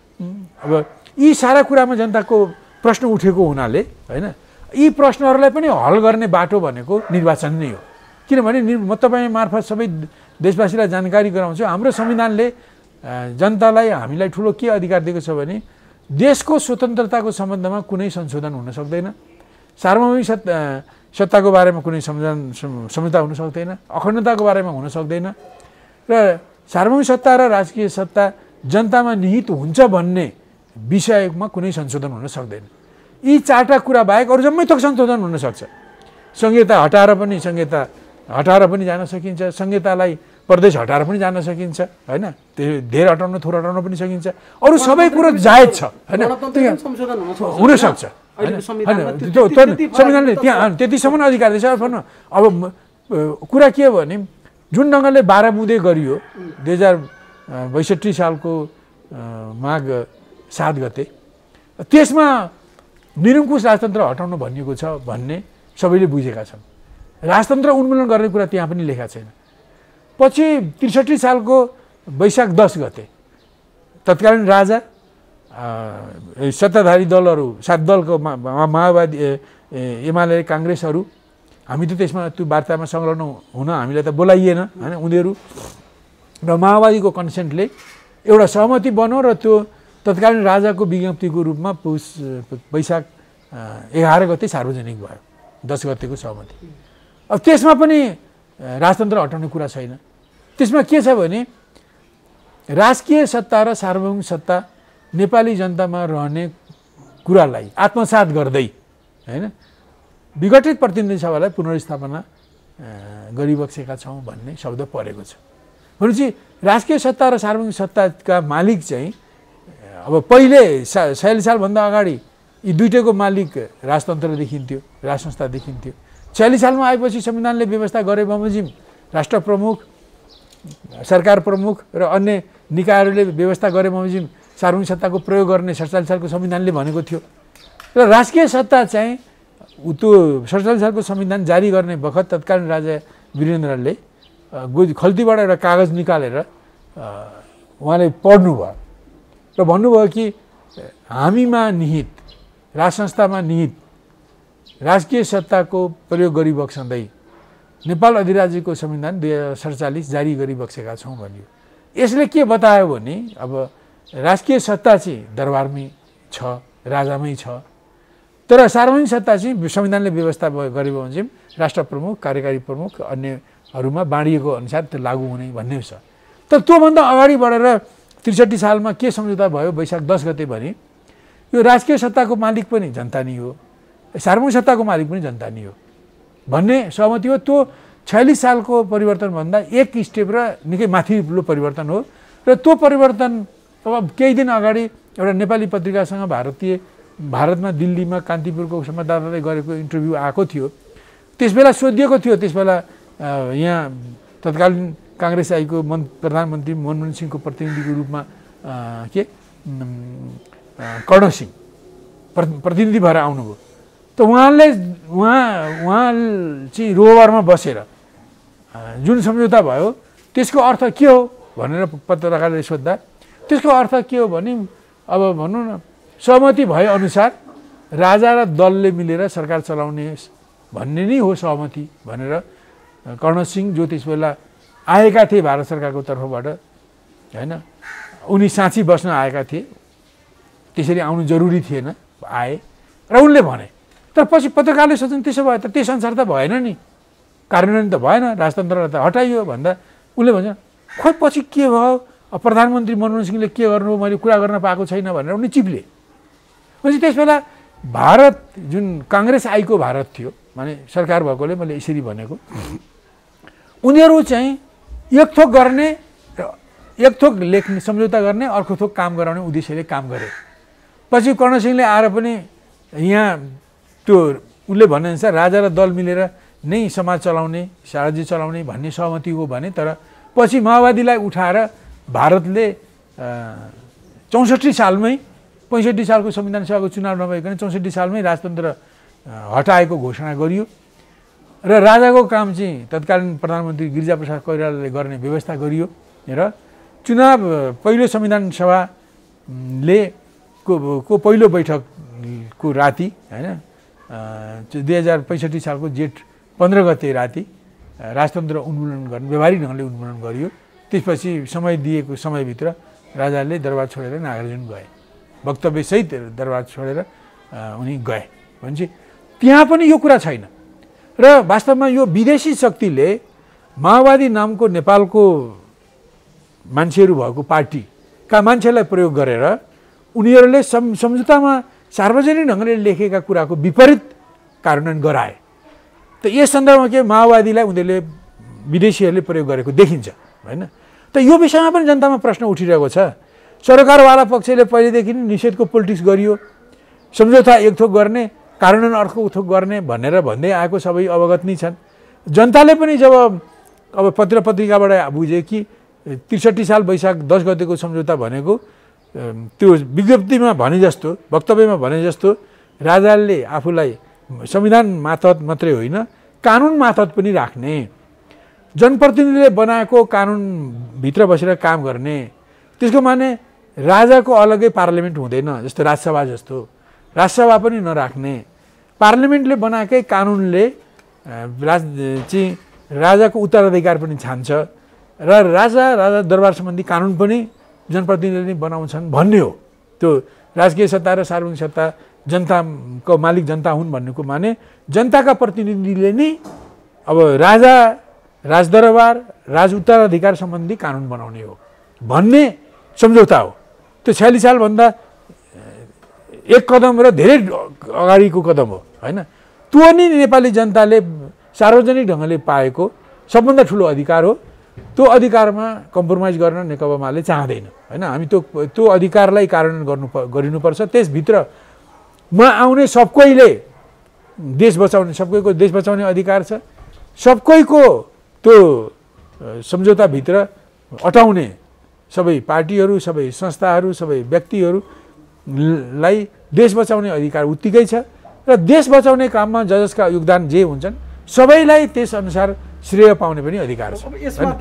अब यी सारा कुरामा जनताको प्रश्न उठेको हुनाले होइन यी प्रश्नहरूलाई पनि हल गर्ने बाटो भनेको निर्वाचन नै हो किनभने म तपाईँ मार्फत सबै देशवासीलाई जानकारी गराउँछु हाम्रो संविधानले जनतालाई हामीलाई ठुलो के अधिकार दिएको छ भने देशको स्वतन्त्रताको सम्बन्धमा कुनै संशोधन हुन सक्दैन सार्वभौमिक सत्ता सत्ताको बारेमा कुनै संविधान संहिता हुन सक्दैन अखण्डताको बारेमा हुन सक्दैन र सार्वभौमिक सत्ता र राजकीय सत्ता जनतामा निहित हुन्छ भन्ने विषयमा कुनै संशोधन हुन सक्दैन यी चारवटा कुरा बाहेक अरू जम्मै थोक संशोधन हुनसक्छ। संहिता हटाएर पनि संहिता हटाएर पनि जान सकिन्छ, संहितालाई प्रदेश हटाएर पनि जान सकिन्छ होइन, त्यो धेर हटाउन थोर हटाउन पनि सकिन्छ, अरू सबै कुरो जायज छ होइन, हुनसक्छ होइन। त्यो संविधानले त्यहाँ त्यतिसम्म अधिकार दिन्छ। अब कुरा के हो भने जुन ढङ्गले बाह्र बुँदे गरियो दुई हजार बैसठी सालको माघ सात गते, त्यसमा निरङ्कुश राजतन्त्र हटाउनु भनिएको छ भन्ने सबैले बुझेका छन्। राजतन्त्र उन्मूलन गर्ने कुरा त्यहाँ पनि लेखा छैन। पछि त्रिसठी सालको वैशाख दस गते तत्कालीन राजा सत्ताधारी दलहरू सात दलको माओवादी एमाले काङ्ग्रेसहरू, हामी त त्यसमा त्यो वार्तामा संलग्न हुन हामीलाई त बोलाइएन होइन, उनीहरू र माओवादीको कन्सेन्टले एउटा सहमति बन्यो र त्यो तत्कालीन राजाको विज्ञप्तिको रूपमा पुस वैशाख एघार गते सार्वजनिक भयो, दस गतेको सहमति। अब त्यसमा पनि राजतन्त्र हटाउने कुरा छैन। त्यसमा के छ भने राजकीय सत्ता र सार्वभौमिक सत्ता नेपाली जनतामा रहने कुरालाई आत्मसात गर्दै होइन विघटित प्रतिनिधि सभालाई पुनर्स्थापना गरिबक्सेका छौँ भन्ने शब्द परेको छ। भनेपछि राजकीय सत्ता र सार्वभौमिक सत्ताका मालिक चाहिँ अब पहिले सा छयालिस सालभन्दा अगाडि यी दुइटैको मालिक राजतन्त्र देखिन्थ्यो, राज संस्था देखिन्थ्यो। छयालिस सालमा आएपछि संविधानले व्यवस्था गरे बमोजिम राष्ट्र प्रमुख, सरकार प्रमुख र अन्य निकायहरूले व्यवस्था गरे बमोजिम सार्वजनिक सत्ताको प्रयोग गर्ने सडचालिस सालको संविधानले भनेको थियो। र राजकीय सत्ता चाहिँ त्यो सडचालिस सालको संविधान जारी गर्ने बखत तत्कालीन राजा वीरेन्द्रले खल्तीबाट एउटा कागज निकालेर उहाँले पढ्नुभयो र भन्नुभयो कि हामीमा निहित राज संस्थामा निहित राजकीय सत्ताको प्रयोग गरिबक्सँदै नेपाल अधिराज्यको संविधान दुई हजार सडचालिस जारी गरिबक्सेका छौँ भन्यो। यसले के बतायो भने अब राजकीय सत्ता चाहिँ दरबारमै छ, राजामै छ, तर सार्वजनिक सत्ता चाहिँ संविधानले व्यवस्था गरे बमोजिम राष्ट्र प्रमुख, कार्यकारी प्रमुख अन्यहरूमा बाँडिएको अनुसार त्यो लागू हुने भन्ने छ। तर त्योभन्दा अगाडि बढेर त्रिसठी सालमा के सम्झौता भयो वैशाख दस गते भने यो राजकीय सत्ताको मालिक पनि जनता नै हो, सार्वजनिक सत्ताको मालिक पनि जनता नै हो भन्ने सहमति हो। त्यो छयालिस सालको परिवर्तनभन्दा एक स्टेप र निकै माथिल्लो परिवर्तन हो। र त्यो परिवर्तन अब केही दिन अगाडि एउटा नेपाली पत्रिकासँग भारतीय भारतमा दिल्लीमा कान्तिपुरको संवाददाताले गरेको इन्टरभ्यू आएको थियो। त्यसबेला सोधिएको थियो, त्यसबेला यहाँ तत्कालीन काङ्ग्रेस आईको मन प्रधानमन्त्री मनमोहन सिंहको प्रतिनिधिको रूपमा के कर्ण सिंह प्रतिनिधि भएर आउनुभयो। त उहाँले उहाँ उहाँ चाहिँ रोभरमा बसेर जुन सम्झौता भयो त्यसको अर्थ के हो भनेर पत्रकारले सोद्धा त्यसको अर्थ के हो भने अब भनौँ न सहमति भए अनुसार राजा र दलले मिलेर सरकार चलाउने भन्ने नै हो सहमति भनेर कर्ण सिंह जो त्यसबेला आएका थिए भारत सरकारको तर्फबाट होइन, उनी साँची बस्न आएका थिए, त्यसरी आउनु जरुरी थिएन, आए र उनले भने। तर पछि पत्रकारले सोध्छन् त्यसो भए त त्यस अनुसार त भएन नि, कार्यान्वयन त भएन, राजतन्त्रलाई त हटाइयो भन्दा उनले भन्छ खोइ पछि के भयो, प्रधानमन्त्री मनमोहन सिंहले के गर्नुभयो मैले कुरा गर्न पाएको छैन भनेर उनी चिप्ले। पछि त्यसबेला भारत जुन काङ्ग्रेस आईको भारत थियो माने सरकार भएकोले मैले यसरी भनेको, उनीहरू चाहिँ एक थोक गर्ने एक थोक लेख्ने सम्झौता गर्ने अर्को थोक काम गराउने उद्देश्यले काम गरे। पछि कर्ण सिंहले आएर पनि यहाँ त्यो उनले भनेअनुसार राजा र दल मिलेर नै समाज चलाउने राज्य चलाउने भन्ने सहमति हो भने, तर पछि माओवादीलाई उठाएर भारतले चौसठी सालमै पैँसठी सालको संविधान सभाको चुनाव नभइकन चौसठी सालमै राजतन्त्र हटाएको घोषणा गरियो र राजाको काम चाहिँ तत्कालीन प्रधानमन्त्री गिरिजाप्रसाद कोइरालाले गर्ने व्यवस्था गरियो र चुनाव पहिलो संविधान सभाले को को पहिलो बैठकको राति होइन दुई हजार पैँसठी सालको जेठ पन्ध्र गते राति राजतन्त्र उन्मूलन गर्ने व्यवहारिक ढङ्गले उन्मूलन गरियो। त्यसपछि समय दिएको समयभित्र राजाले दरबार छोडेर नागार्जुन गए, वक्तव्यसहित दरबार छोडेर उनी गए। भनेपछि त्यहाँ पनि यो कुरा छैन र वास्तवमा यो विदेशी शक्तिले माओवादी नामको नेपालको मान्छेहरू भएको पार्टीका मान्छेलाई प्रयोग गरेर उनीहरूले सम्झौतामा सार्वजनिक ढङ्गले लेखेका कुराको विपरीत कार्यान्वयन गराए। त यस सन्दर्भमा के माओवादीलाई उनीहरूले विदेशीहरूले प्रयोग गरेको देखिन्छ होइन। त यो विषयमा पनि जनतामा प्रश्न उठिरहेको छ। सरकारवाला पक्षले पहिलेदेखि नै निषेधको पोलिटिक्स गरियो, सम्झौता एक थोक गर्ने कार्यान्वयन अर्को थोक गर्ने भनेर भन्दै आएको सबै अवगत नै छन्। जनताले पनि जब अब पत्र पत्रिकाबाट बुझे कि त्रिसठी साल वैशाख दस गतेको सम्झौता भनेको त्यो विज्ञप्तिमा भने जस्तो वक्तव्यमा भने जस्तो राजाले आफूलाई संविधान मातहत मात्रै होइन कानुन मातहत पनि राख्ने, जनप्रतिनिधिले बनाएको कानुनभित्र बसेर काम गर्ने, त्यसको माने राजाको अलग्गै पार्लियामेन्ट हुँदैन जस्तो राजसभा जस्तो राजसभा पनि नराख्ने, पार्लियामेन्टले बनाएकै कानुनले राज चाहिँ राजाको उत्तराधिकार पनि छान्छ र राजा राजा दरबार सम्बन्धी कानुन पनि जनप्रतिनिधिले नै बनाउँछन् भन्ने हो। त्यो राजकीय सत्ता र सार्वजनिक सत्ता जनताको मालिक जनता हुन् भन्नुको माने जनताका प्रतिनिधिले नै अब राजा राजदरबार राज उत्तराधिकार सम्बन्धी कानुन बनाउने हो भन्ने सम्झौता हो। त्यो छयालिस सालभन्दा एक कदम र धेरै अगाडिको कदम हो होइन। त्यो नि नेपाली जनताले सार्वजनिक ढङ्गले पाएको सबभन्दा ठुलो अधिकार हो। त्यो अधिकारमा कम्प्रोमाइज गर्न नेकपा माले चाहँदैन होइन। हामी त्यो त्यो अधिकारलाई कार्यान्वयन गर्नु गरिनुपर्छ। त्यसभित्रमा आउने सबैले देश बचाउने सबैको देश बचाउने अधिकार छ। सबैको त्यो सम्झौताभित्र अटाउने सबै पार्टीहरू सबै संस्थाहरू सबै व्यक्तिहरूलाई देश बचाउने अधिकार उत्तिकै छ र देश बचाउने काममा ज जसका योगदान जे हुन्छन् सबैलाई त्यसअनुसार श्रेय पाउने पनि अधिकार छ।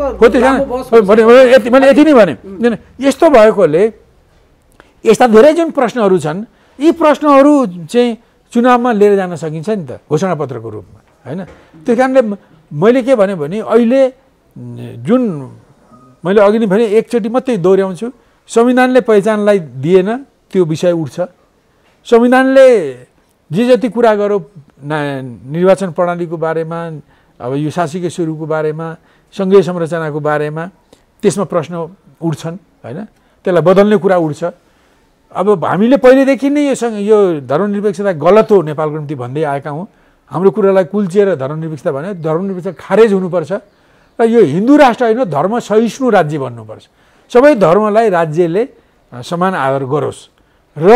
मैले यति नै भने यस्तो भएकोले यस्ता धेरै जुन प्रश्नहरू छन् यी प्रश्नहरू चाहिँ चुनावमा लिएर जान सकिन्छ नि त घोषणापत्रको रूपमा होइन। त्यस कारणले मैले के भने भने अहिले जुन मैले अघि नै भने एकचोटि मात्रै दोहोऱ्याउँछु, संविधानले पहिचानलाई दिएन त्यो विषय उठ्छ। संविधानले जे जति कुरा गर्यो निर्वाचन प्रणालीको बारेमा अब यो शासकीय सुरुको बारेमा सङ्घीय संरचनाको बारेमा त्यसमा प्रश्न उठ्छन् होइन। त्यसलाई बदल्ने कुरा उठ्छ। अब हामीले पहिलेदेखि नै यो यो धर्मनिरपेक्षता गलत हो नेपालको निम्ति भन्दै आएका हौँ। हाम्रो कुरालाई कुल्चिएर धर्मनिरपेक्षता भने धर्मनिरपेक्षता खारेज हुनुपर्छ र यो हिन्दू राष्ट्र होइन धर्म सहिष्णु राज्य बन्नुपर्छ। सबै धर्मलाई राज्यले समान आदर गरोस् र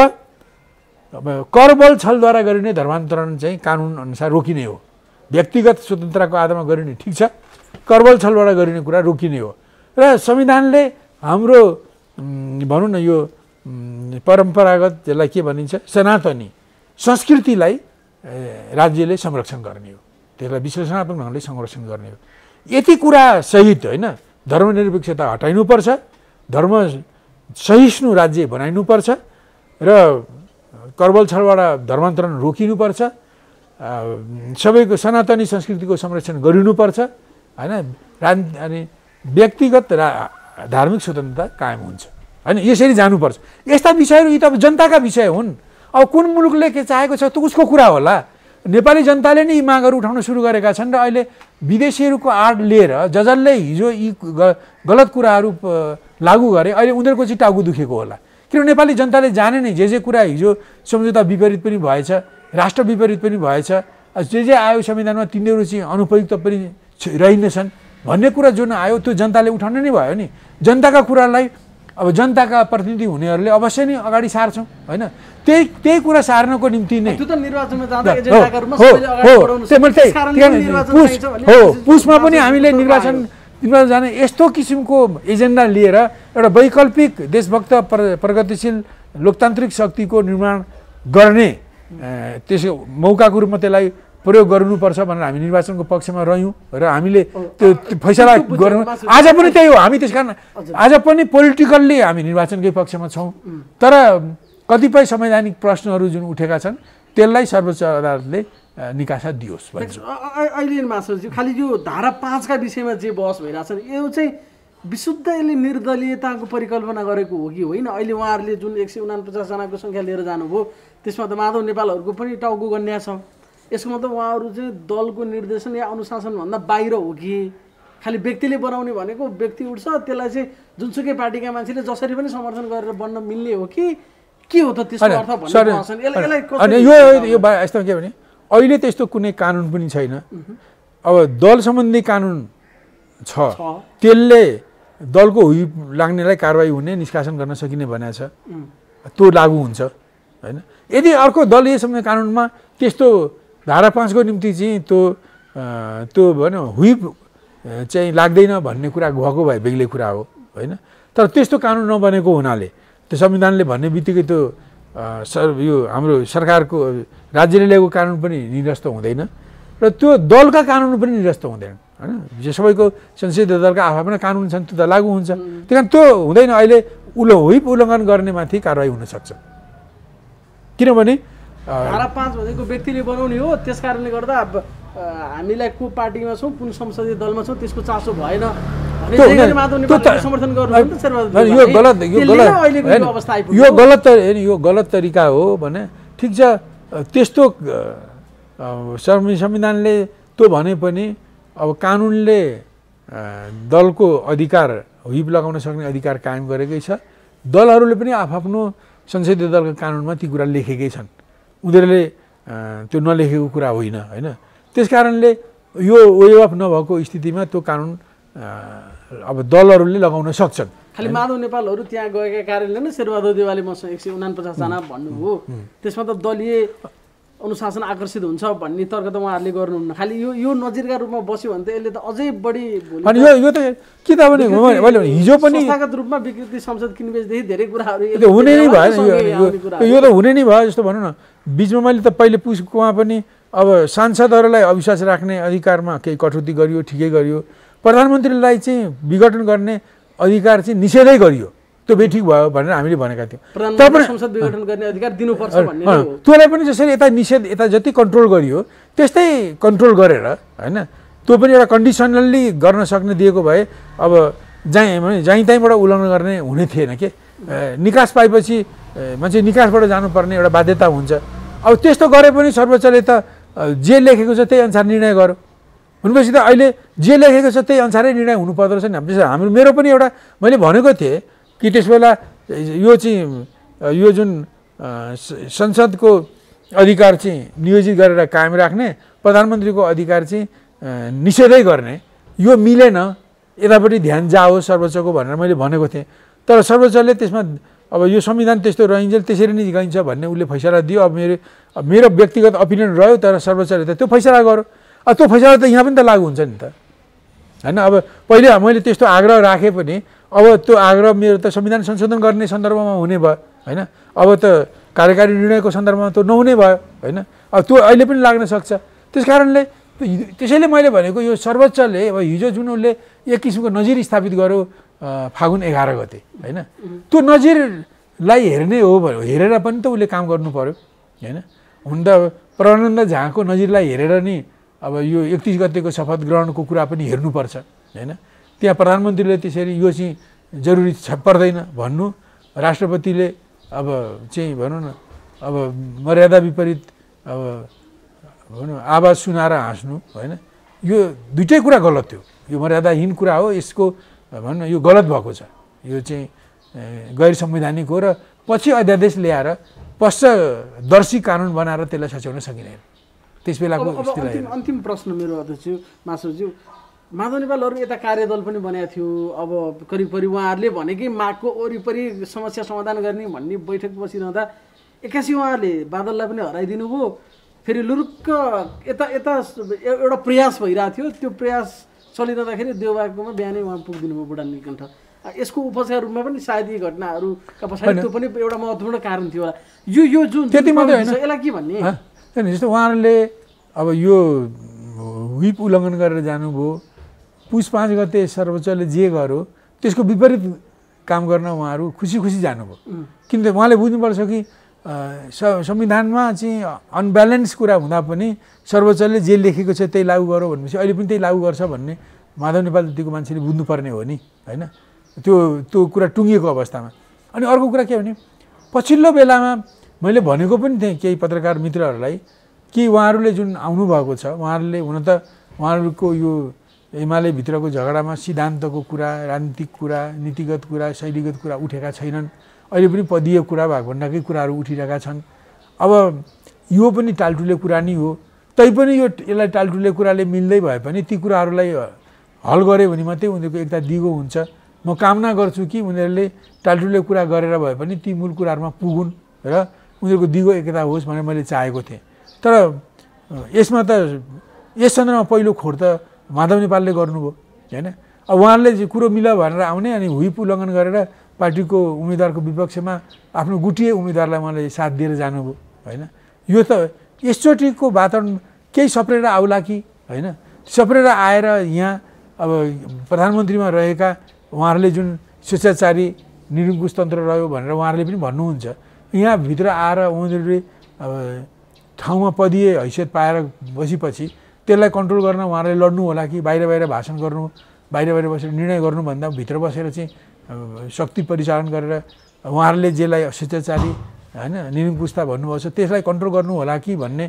करबल छलद्वारा गरिने धर्मान्तरण चाहिँ कानुन अनुसार रोकिने हो। व्यक्तिगत स्वतन्त्रताको आधारमा गरिने ठिक छ, करबल छलबाट गरिने कुरा रोकिने हो। र संविधानले हाम्रो भनौँ न यो परम्परागत जसलाई के भनिन्छ सनातनी संस्कृतिलाई राज्यले संरक्षण गर्ने हो, त्यसलाई विश्लेषणात्मक ढङ्गले संरक्षण गर्ने हो। यति कुरा सहित होइन धर्मनिरपेक्षता हटाइनुपर्छ, धर्म सहिष्णु राज्य बनाइनुपर्छ र करबल छलबाट धर्मान्तरण रोकिनुपर्छ, सबैको सनातनी संस्कृतिको संरक्षण गरिनुपर्छ होइन। अनि व्यक्तिगत रा धार्मिक स्वतन्त्रता कायम हुन्छ होइन। यसरी जानुपर्छ। यस्ता विषयहरू यी त अब जनताका विषय हुन्। अब कुन मुलुकले के चाहेको छ त उसको कुरा होला। नेपाली जनताले नै यी मागहरू उठाउन सुरु गरेका छन् र अहिले विदेशीहरूको आड लिएर ज जसले हिजो यी गलत कुराहरू लागू गरे अहिले उनीहरूको चाहिँ टाउको दुखेको होला। किनभने नेपाली जनताले जाने नै जे जे कुरा हिजो सम्झौता विपरीत पनि भएछ, राष्ट्र विपरीत पनि भएछ, जे जे आयो संविधानमा तिनीहरू चाहिँ अनुपयुक्त पनि रहिनेछन् भन्ने कुरा जुन आयो त्यो जनताले उठाउनु नै भयो नि। जनताका कुरालाई अब जनताका प्रतिनिधि हुनेहरूले अवश्य नै अगाडि सार्छौँ होइन। त्यही त्यही कुरा सार्नको निम्ति नै पुसमा पनि हामीले निर्वाचन निर्वाचन जाने यस्तो किसिमको एजेन्डा लिएर एउटा वैकल्पिक देशभक्त प्रगतिशील लोकतान्त्रिक शक्तिको निर्माण गर्ने त्यसको मौकाको रूपमा त्यसलाई प्रयोग गर्नुपर्छ भनेर हामी निर्वाचनको पक्षमा रह्यौँ र हामीले त्यो फैसला गर्नु आज पनि त्यही हो। हामी त्यस कारण आज पनि पोलिटिकल्ली हामी निर्वाचनकै पक्षमा छौँ। तर कतिपय संवैधानिक प्रश्नहरू जुन उठेका छन् त्यसलाई सर्वोच्च अदालतले निकासा दियोस् भन्छु। अहिले मास्टरजी खालि यो धारा पाँचका विषयमा जे बहस भइरहेछ यो चाहिँ विशुद्ध यसले निर्दलीयताको परिकल्पना गरेको हो कि होइन। अहिले उहाँहरूले जुन एक सय उनापचासजनाको सङ्ख्या लिएर जानुभयो त्यसमा त माधव नेपालहरूको पनि टाउको गन्या छ। यसको मतलब उहाँहरू चाहिँ दलको निर्देशन या अनुशासनभन्दा बाहिर हो कि खालि व्यक्तिले बनाउने भनेको व्यक्ति उठ्छ त्यसलाई चाहिँ जुनसुकै पार्टीका मान्छेले जसरी पनि समर्थन गरेर बन्न मिल्ने हो कि के हो त त्यसको अर्थ भन्ने question यसलाई अनि यो यो यस्तो के भने अहिले त्यस्तो कुनै कानुन पनि छैन अब दल सम्बन्धी कानुन छ त्यसले दलको हुइप लाग्नेलाई कारबाही हुने निष्कासन गर्न सकिने भनेको छ त्यो लागू हुन्छ हैन यदि अर्को दलीय सम्बन्धी कानुनमा त्यस्तो धारा पाँच को निम्ति चाहिँ त्यो त्यो भन हुइप चाहिँ लाग्दैन भन्ने कुरा भएको भए बेग्लै कुरा हो हैन तर त्यस्तो कानुन नबनेको हुनाले त्यो संविधानले भन्ने बित्तिकै त्यो सर यो हाम्रो सरकारको राज्यले ल्याएको कानुन पनि निरस्त हुँदैन र त्यो दलका कानुन पनि निरस्त हुँदैन हैन जे सबैको संसदीय दलका आफ्ना कानुन छन् त्यो त लागू हुन्छ त्यही कारण त्यो हुँदैन अहिले उल्लो हुइप उल्लङ्घन गर्नेमाथि कारबाही हुन सक्छ किनभने धारा पाँच भनेको व्यक्तिले बनाउने हो त्यसकारणले गर्दा हामीलाई को पार्टीमा छौँ कुन संसदीय दलमा छौँ त्यसको चासो भएन समर्थन गर्नु यो गलत यो गलत यो गलत यो गलत तरिका हो भने ठिक छ त्यस्तो संविधानले त्यो भने पनि अब कानुनले दलको अधिकार हुइप लगाउन सक्ने अधिकार कायम गरेकै छ दलहरूले पनि आफआफ्नो संसदीय दलका कानुनमा ती कुरा लेखेकै छन् उनीहरूले त्यो नलेखेको कुरा होइन हैन त्यसकारणले यो वेभ अफ नभएको स्थितिमा त्यो कानुन अब दलहरूले लगाउन सक्छन् खालि माधव नेपालहरू त्यहाँ गएका कारणले नै शेरबहादुर देवालले मसँग एक सय उनापचास जना भन्नुभयो त्यसमा त दलीय अनुशासन आकर्षित हुन्छ भन्ने तर्क त उहाँहरूले गर्नुहुन्न खालि यो यो नजिरका रूपमा बस्यो भने त यसले त अझै बढी अनि यो यो त के त भने मैले हिजो पनि संस्थागत रूपमा विकृति संसद किनबेचदेखि धेरै कुराहरू यो हुने नै भएन यो यो त हुने नै भयो जस्तो भनौँ न बीचमा मैले त पहिले पुसकोमा पनि अब सांसदहरूलाई अविश्वास राख्ने अधिकारमा केही कटौती गरियो ठिकै गरियो प्रधानमन्त्रीलाई चाहिँ विघटन गर्ने अधिकार चाहिँ निषेधै गरियो त्यो बे ठिक भयो भनेर हामीले भनेका थियौँ तर पनि संसद विघटन गर्ने अधिकार दिनुपर्छ भन्ने हो त्योलाई पनि जसरी यता निषेध यता जति कन्ट्रोल गरियो त्यस्तै कन्ट्रोल गरेर हैन त्यो पनि एउटा कन्डिसनल्ली गर्न सक्ने दिएको भए अब जहीँ भने जहीँ तहीँबाट उल्लङ्घन गर्ने हुने थिएन के निकास पाएपछि मान्छे निकासबाट जानुपर्ने एउटा बाध्यता हुन्छ अब त्यस्तो गरे पनि सर्वोच्चले त जे लेखेको छ त्यही अनुसार निर्णय गर्यो भनेपछि त अहिले जे लेखेको छ त्यही अनुसारै निर्णय हुनु पर्दो रहेछ नि हाम्रो मेरो पनि एउटा मैले भनेको थिएँ कि त्यस बेला यो चाहिँ यो जुन संसदको अधिकार चाहिँ नियोजित गरेर कायम राख्ने प्रधानमन्त्रीको अधिकार चाहिँ निषेधै गर्ने यो मिलेन यतापट्टि ध्यान जाओस् सर्वोच्चको भनेर मैले भनेको थिएँ तर सर्वोच्चले त्यसमा अब यो संविधान त्यस्तो रहन्छ त्यसरी नै गइन्छ भन्ने उसले फैसला दियो अब मेरो अब मेरो व्यक्तिगत ओपिनियन रह्यो तर सर्वोच्चले त त्यो फैसला गर्यो अब त्यो फैसला त यहाँ पनि त लागू हुन्छ नि त हैन अब पहिले मैले त्यस्तो आग्रह राखेँ पनि अब त्यो आग्रह मेरो त संविधान संशोधन गर्ने सन्दर्भमा हुने भयो हैन अब त कार्यकारी निर्णयको सन्दर्भमा त्यो नहुने भयो हैन अब त्यो अहिले पनि लाग्न सक्छ त्यसकारणले त्यसैले मैले भनेको यो सर्वोच्चले अब हिजो जुन उसले एक किसिमको नजिर स्थापित गर्यो फागुन एघार गते हैन त्यो नजिरलाई हेर्ने हो हेरेर पनि त उसले काम गर्नु पर्यो हैन हुन त प्रणन्द झाको नजिरलाई हेरेर नि अब यो एकतीस गतेको शपथ ग्रहणको कुरा पनि हेर्नुपर्छ हैन त्यहाँ प्रधानमन्त्रीले त्यसरी यो चाहिँ जरुरी पर्दैन भन्नु राष्ट्रपतिले अब चाहिँ भनौँ न अब मर्यादा विपरीत अब भनौँ आवाज सुनाएर हाँस्नु हैन यो दुइटै कुरा गलत थियो यो मर्यादाहीन कुरा हो यसको भनौँ न यो गलत भएको छ यो चाहिँ गैर संवैधानिक हो र पछि अध्यादेश ल्याएर पश्चदर्शी कानुन बनाएर त्यसलाई सच्याउन सकिँदैन त्यस बेलाको स्थितिलाई अन्तिम प्रश्न मेरो अध्यक्ष मासुज्यू माधव नेपालहरू यता कार्यदल पनि बनाएको थियो अब करिब करिब उहाँहरूले भने कि मागको वरिपरि समस्या समाधान गर्ने भन्ने बैठक बसिरहँदा एक्कासी उहाँहरूले बादललाई पनि हराइदिनु भयो फेरि लुरुक्क यता यता एउटा प्रयास भइरहेको थियो त्यो प्रयास चलिरहँदाखेरि देउबाकोमा बिहानै उहाँ पुगिदिनु भयो बुढा नीलकण्ठ यसको उपचार रूपमा पनि सायद यी घटनाहरूका पछाडि त्यो पनि एउटा महत्त्वपूर्ण कारण थियो होला यो यो जुन त्यति मात्रै होइन यसलाई के भन्ने हैन जस्तो उहाँहरूले अब यो हुइप उल्लङ्घन गरेर जानुभयो पुस पाँच गते सर्वोच्चले जे गर्यो त्यसको विपरीत काम गर्न उहाँहरू खुसी खुसी जानुभयो किनभने उहाँले बुझ्नुपर्छ कि संविधानमा चाहिँ अनब्यालेन्स कुरा हुँदा पनि सर्वोच्चले जे लेखेको छ त्यही लागू गरौँ भनेपछि अहिले पनि त्यही लागू गर्छ भन्ने माधव नेपाल जतिको मान्छेले बुझ्नुपर्ने हो नि हैन त्यो त्यो कुरा टुङ्गिएको अवस्थामा अनि अर्को कुरा के भने पछिल्लो बेलामा मैले भनेको पनि थिएँ केही पत्रकार मित्रहरूलाई कि उहाँहरूले जुन आउनुभएको छ उहाँहरूले हुन त उहाँहरूको यो एमाले भित्रको झगडामा सिद्धान्तको कुरा राजनीतिक कुरा नीतिगत कुरा शैलीगत कुरा उठेका छैनन् अहिले पनि पदीय कुरा भागभण्डाकै कुराहरू उठिरहेका छन्। अब यो पनि टालटुले कुरा नै हो, तैपनि यो यसलाई टालटुले कुराले मिल्दै भए पनि ती कुराहरूलाई हल गऱ्यो भने मात्रै उनीहरूको एकता दिगो हुन्छ। म कामना गर्छु कि उनीहरूले टालटुले कुरा गरेर भए पनि ती मूल कुराहरूमा पुगुन् र उनीहरूको दिगो एकता होस् भनेर मैले चाहेको थिएँ। तर यसमा त यस सन्दर्भमा पहिलो खोड त माधव नेपालले गर्नुभयो होइन। अब उहाँले कुरो मिल भनेर आउने अनि हुइप उल्लङ्घन गरेर पार्टीको उम्मेदवारको विपक्षमा आफ्नो गुटिए उम्मेदवारलाई उहाँले साथ दिएर जानुभयो होइन। यो त यसचोटिको वातावरण केही सप्रेर आउला कि होइन, सप्रेर आएर यहाँ अब प्रधानमन्त्रीमा रहेका उहाँहरूले जुन स्वेच्छाचारी निरङ्कुश तन्त्र रह्यो भनेर उहाँहरूले पनि भन्नुहुन्छ, यहाँभित्र आएर उनीहरूले अब ठाउँमा पदीय हैसियत पाएर बसेपछि त्यसलाई कन्ट्रोल गर्न उहाँहरूले लड्नु होला कि बाहिर बाहिर भाषण गर्नु, बाहिर बाहिर बसेर निर्णय गर्नुभन्दा भित्र बसेर चाहिँ शक्ति परिचालन गरेर उहाँहरूले जसलाई स्वेच्छाचारी होइन निरङ्कुशता भन्नुभएको छ त्यसलाई कन्ट्रोल गर्नु होला कि भन्ने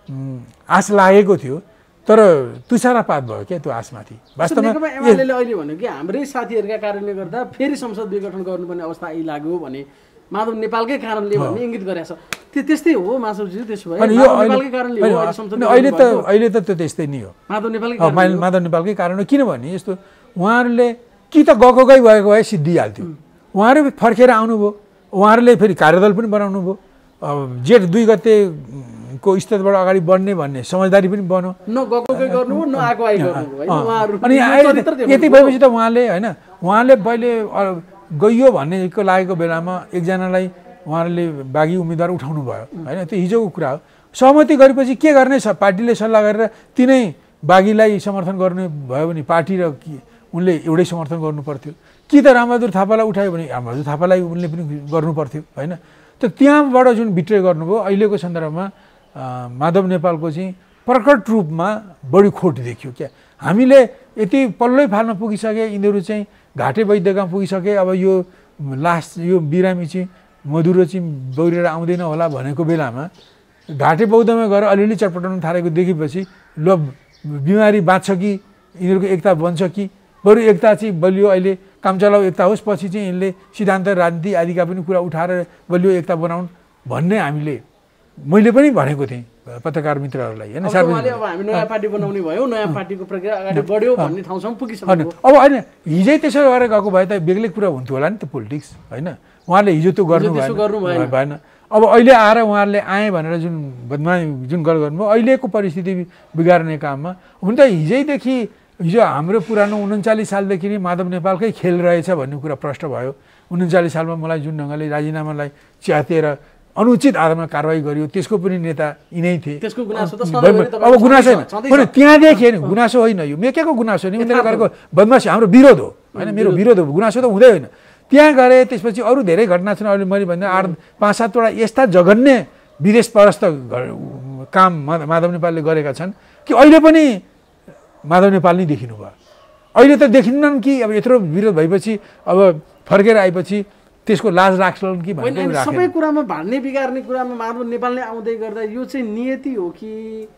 आश लागेको थियो। तर तुषारपात भयो क्या त्यो आशमाथि। वास्तवमा एमाले अहिले भन्यो कि हाम्रै साथीहरूका कारणले गर्दा फेरि संसद विघटन गर्नुपर्ने अवस्था आइलाग्यो भने माधव नेपालकै कारणले भन्ने इङ्गित गरेछ। त्यो त्यस्तै हो माधवजी, त्यसो भए नेपालकै कारणले हो अहिले त अहिले त त्यो त्यस्तै नै हो, माधव नेपालकै माधव नेपालकै कारण हो। किनभने यस्तो उहाँहरूले कि त गएको गई भएको भए सिद्धिहाल्थ्यो, उहाँहरू फर्केर आउनुभयो, उहाँहरूले फेरि कार्यदल पनि बनाउनु भयो, जेठ दुई गतेको स्तरबाट अगाडि बढ्ने भन्ने समझदारी पनि बन्यो। न गएको गई गर्नु न आएको आइ गर्नु है उहाँहरू। अनि यति भएपछि त उहाँले होइन उहाँले पहिले गइयो भन्नेको लागेको बेलामा एकजनालाई उहाँहरूले बागी उम्मेदवार उठाउनु भयो होइन, त्यो हिजोको कुरा हो। सहमति गरेपछि के गर्ने छ, पार्टीले सल्लाह गरेर तिनै बागीलाई समर्थन गर्ने भयो भने पार्टी र उनले एउटै समर्थन गर्नु पर्थ्यो कि त रामबहादुर थापालाई उठायो भने रामबहादुर थापालाई उनले पनि गर्नु पर्थ्यो होइन। त त्यहाँबाट जुन बिट्रे गर्नुभयो अहिलेको सन्दर्भमा माधव नेपालको चाहिँ प्रकट रूपमा बढी खोट देखियो क्या। हामीले यति पल्लै फाल्न पुगिसके, यिनीहरू चाहिँ घाटे वैद्यकमा पुगिसके, अब यो लास्ट यो बिरामी चाहिँ मधुरो चाहिँ बौरेर आउँदैन होला भनेको बेलामा घाटे बौद्धमा गएर अलिअलि चटपटाउन थालेको देखेपछि ल बिमारी बाँच्छ कि यिनीहरूको एकता बन्छ कि बरु एकता चाहिँ बलियो अहिले काम चलाउ एकता होस्, पछि चाहिँ यिनले सिद्धान्त राजनीति आदिका पनि कुरा उठाएर बलियो एकता बनाउन् भन्ने हामीले मैले पनि भनेको थिएँ पत्रकार मित्रहरूलाई होइन। नयाँ पार्टी बनाउने भयो, नयाँ पार्टीको प्रक्रिया अगाडि बढ्यो भन्ने ठाउँसम्म पुगिसक्यो। अब होइन हिजै त्यसो गरेर गएको भए त बेग्लै कुरा हुन्थ्यो होला नि त पोलिटिक्स होइन। उहाँहरूले हिजो त्यो गर्नु भएन। अब अहिले आएर उहाँहरूले आएँ भनेर जुन बदमानी जुन गल गर्नुभयो अहिलेको परिस्थिति बिगार्ने काममा हुन त हिजैदेखि हिजो हाम्रो पुरानो उन्चालिस सालदेखि नै माधव नेपालकै खेल रहेछ भन्ने कुरा प्रष्ट भयो। उन्चालिस सालमा मलाई जुन ढङ्गले राजीनामालाई च्यातेर अनुचित आधारमा कारवाही गरियो त्यसको पनि नेता यिनै थिए। अब गुनासो होइन त्यहाँदेखि होइन, गुनासो होइन यो मेकेको गुनासो नि, उनीहरूले गरेको बदमासी हाम्रो विरोध हो होइन, मेरो विरोध हो, गुनासो त हुँदै होइन। त्यहाँ गए त्यसपछि अरू धेरै घटना छन्। अहिले मैले भन्दा आठ पाँच सातवटा यस्ता जघन्य विदेश परस्त काम माधव नेपालले गरेका छन् कि अहिले पनि माधव नेपाल नै देखिनु भयो। अहिले त देखिन्नन् कि अब यत्रो विरोध भएपछि अब फर्केर आएपछि त्यसको लाज राख्छन् कि भन्ने सबै कुरामा भान्ने बिगार्ने कुरामा माधव नेपालले आउँदै गर्दा यो चाहिँ नियति हो कि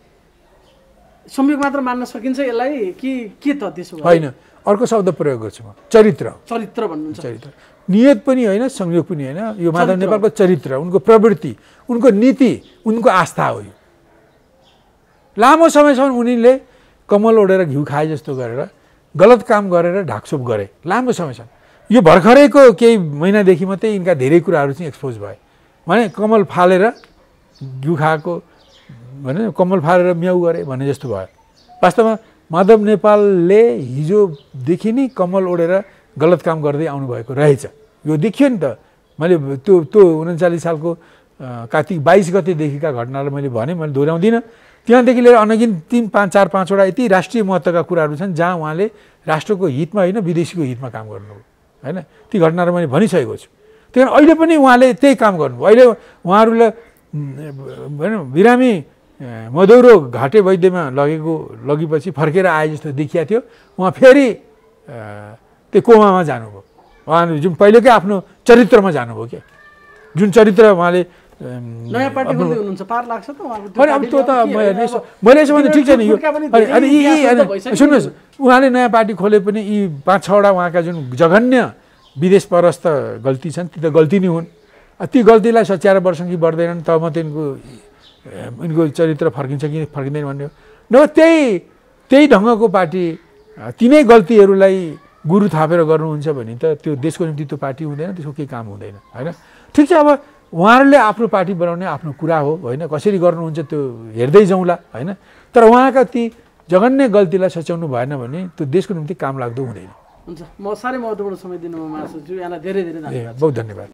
संयोग मात्र मान्न सकिन्छ यसलाई कि के त त्यसो होइन? अर्को शब्द प्रयोग गर्छु म, चरित्र। चरित्र भन्नुहुन्छ? चरित्र नियत पनि होइन, संयोग पनि होइन, यो माधव नेपालको चरित्र, उनको प्रवृत्ति, उनको नीति, उनको आस्था हो। यो लामो समयसम्म उनीले कमल ओढेर घिउ खाए जस्तो गरेर गलत काम गरेर ढाकछोप गरे लामो समयसम्म। यो भर्खरैको केही महिनादेखि मात्रै यिनका धेरै कुराहरू चाहिँ एक्सपोज भए। भने कमल फालेर घिउ खाएको भने कमल फालेर म्याउ गरे भन्ने जस्तो भयो। वास्तवमा माधव नेपालले हिजोदेखि नै कमल ओढेर गलत काम गर्दै आउनुभएको रहेछ। यो देखियो नि त। मैले त्यो त्यो उन्चालिस सालको कार्तिक बाइस गतेदेखिका घटनालाई मैले भने, मैले दोहोऱ्याउँदिनँ। त्यहाँदेखि लिएर अनगिन तिन पाँच चार पाँचवटा यति राष्ट्रिय महत्त्वका कुराहरू छन् जहाँ उहाँले राष्ट्रको हितमा होइन विदेशीको हितमा काम गर्नुभयो होइन। ती घटनाहरू मैले भनिसकेको छु। त्यही कारण अहिले पनि उहाँले त्यही काम गर्नुभयो। अहिले उहाँहरूलाई भनौँ बिरामी मधुरो घाटे वैद्यमा लगेको लगेपछि फर्केर आए जस्तो देखिया थियो। उहाँ फेरि त्यो कोमामा जानुभयो। उहाँले जुन पहिलेकै आफ्नो चरित्रमा जानुभयो क्या, जुन चरित्र उहाँले नयाँ पार्टी खोल्दै हुनुहुन्छ, पार लाग्छ त उहाँको? अनि अब त्यो त मैले यसो भने ठिक छैन यो। अनि यी सुन्नुहोस्, उहाँले नयाँ पार्टी खोले पनि यी पाँच छवटा उहाँका जुन जघन्य विदेश परस्त गल्ती छन् ती त गल्ती नै हुन्। ती गल्तीलाई सच्याएर बढ्छन् कि बढ्दैनन् तब मात्रै यिनको यिनको चरित्र फर्किन्छ कि फर्किँदैन भन्ने हो। नभए त्यही त्यही ढङ्गको पार्टी तिनै गल्तीहरूलाई गुरु थापेर गर्नुहुन्छ भने त त्यो देशको निम्ति त्यो पार्टी हुँदैन, त्यसको केही काम हुँदैन होइन। ठिक छ, अब उहाँहरूले आफ्नो पार्टी बनाउने आफ्नो कुरा हो होइन, कसरी गर्नुहुन्छ त्यो हेर्दै जाउँला होइन। तर उहाँका ती जघन्य गल्तीलाई सच्याउनु भएन भने त्यो देशको निम्ति काम लाग्दो हुँदैन। हुन्छ, म साह्रै महत्त्वपूर्ण समय दिनुभयो महासचिव, यहाँलाई धेरै धेरै धन्यवाद। बहुत धन्यवाद।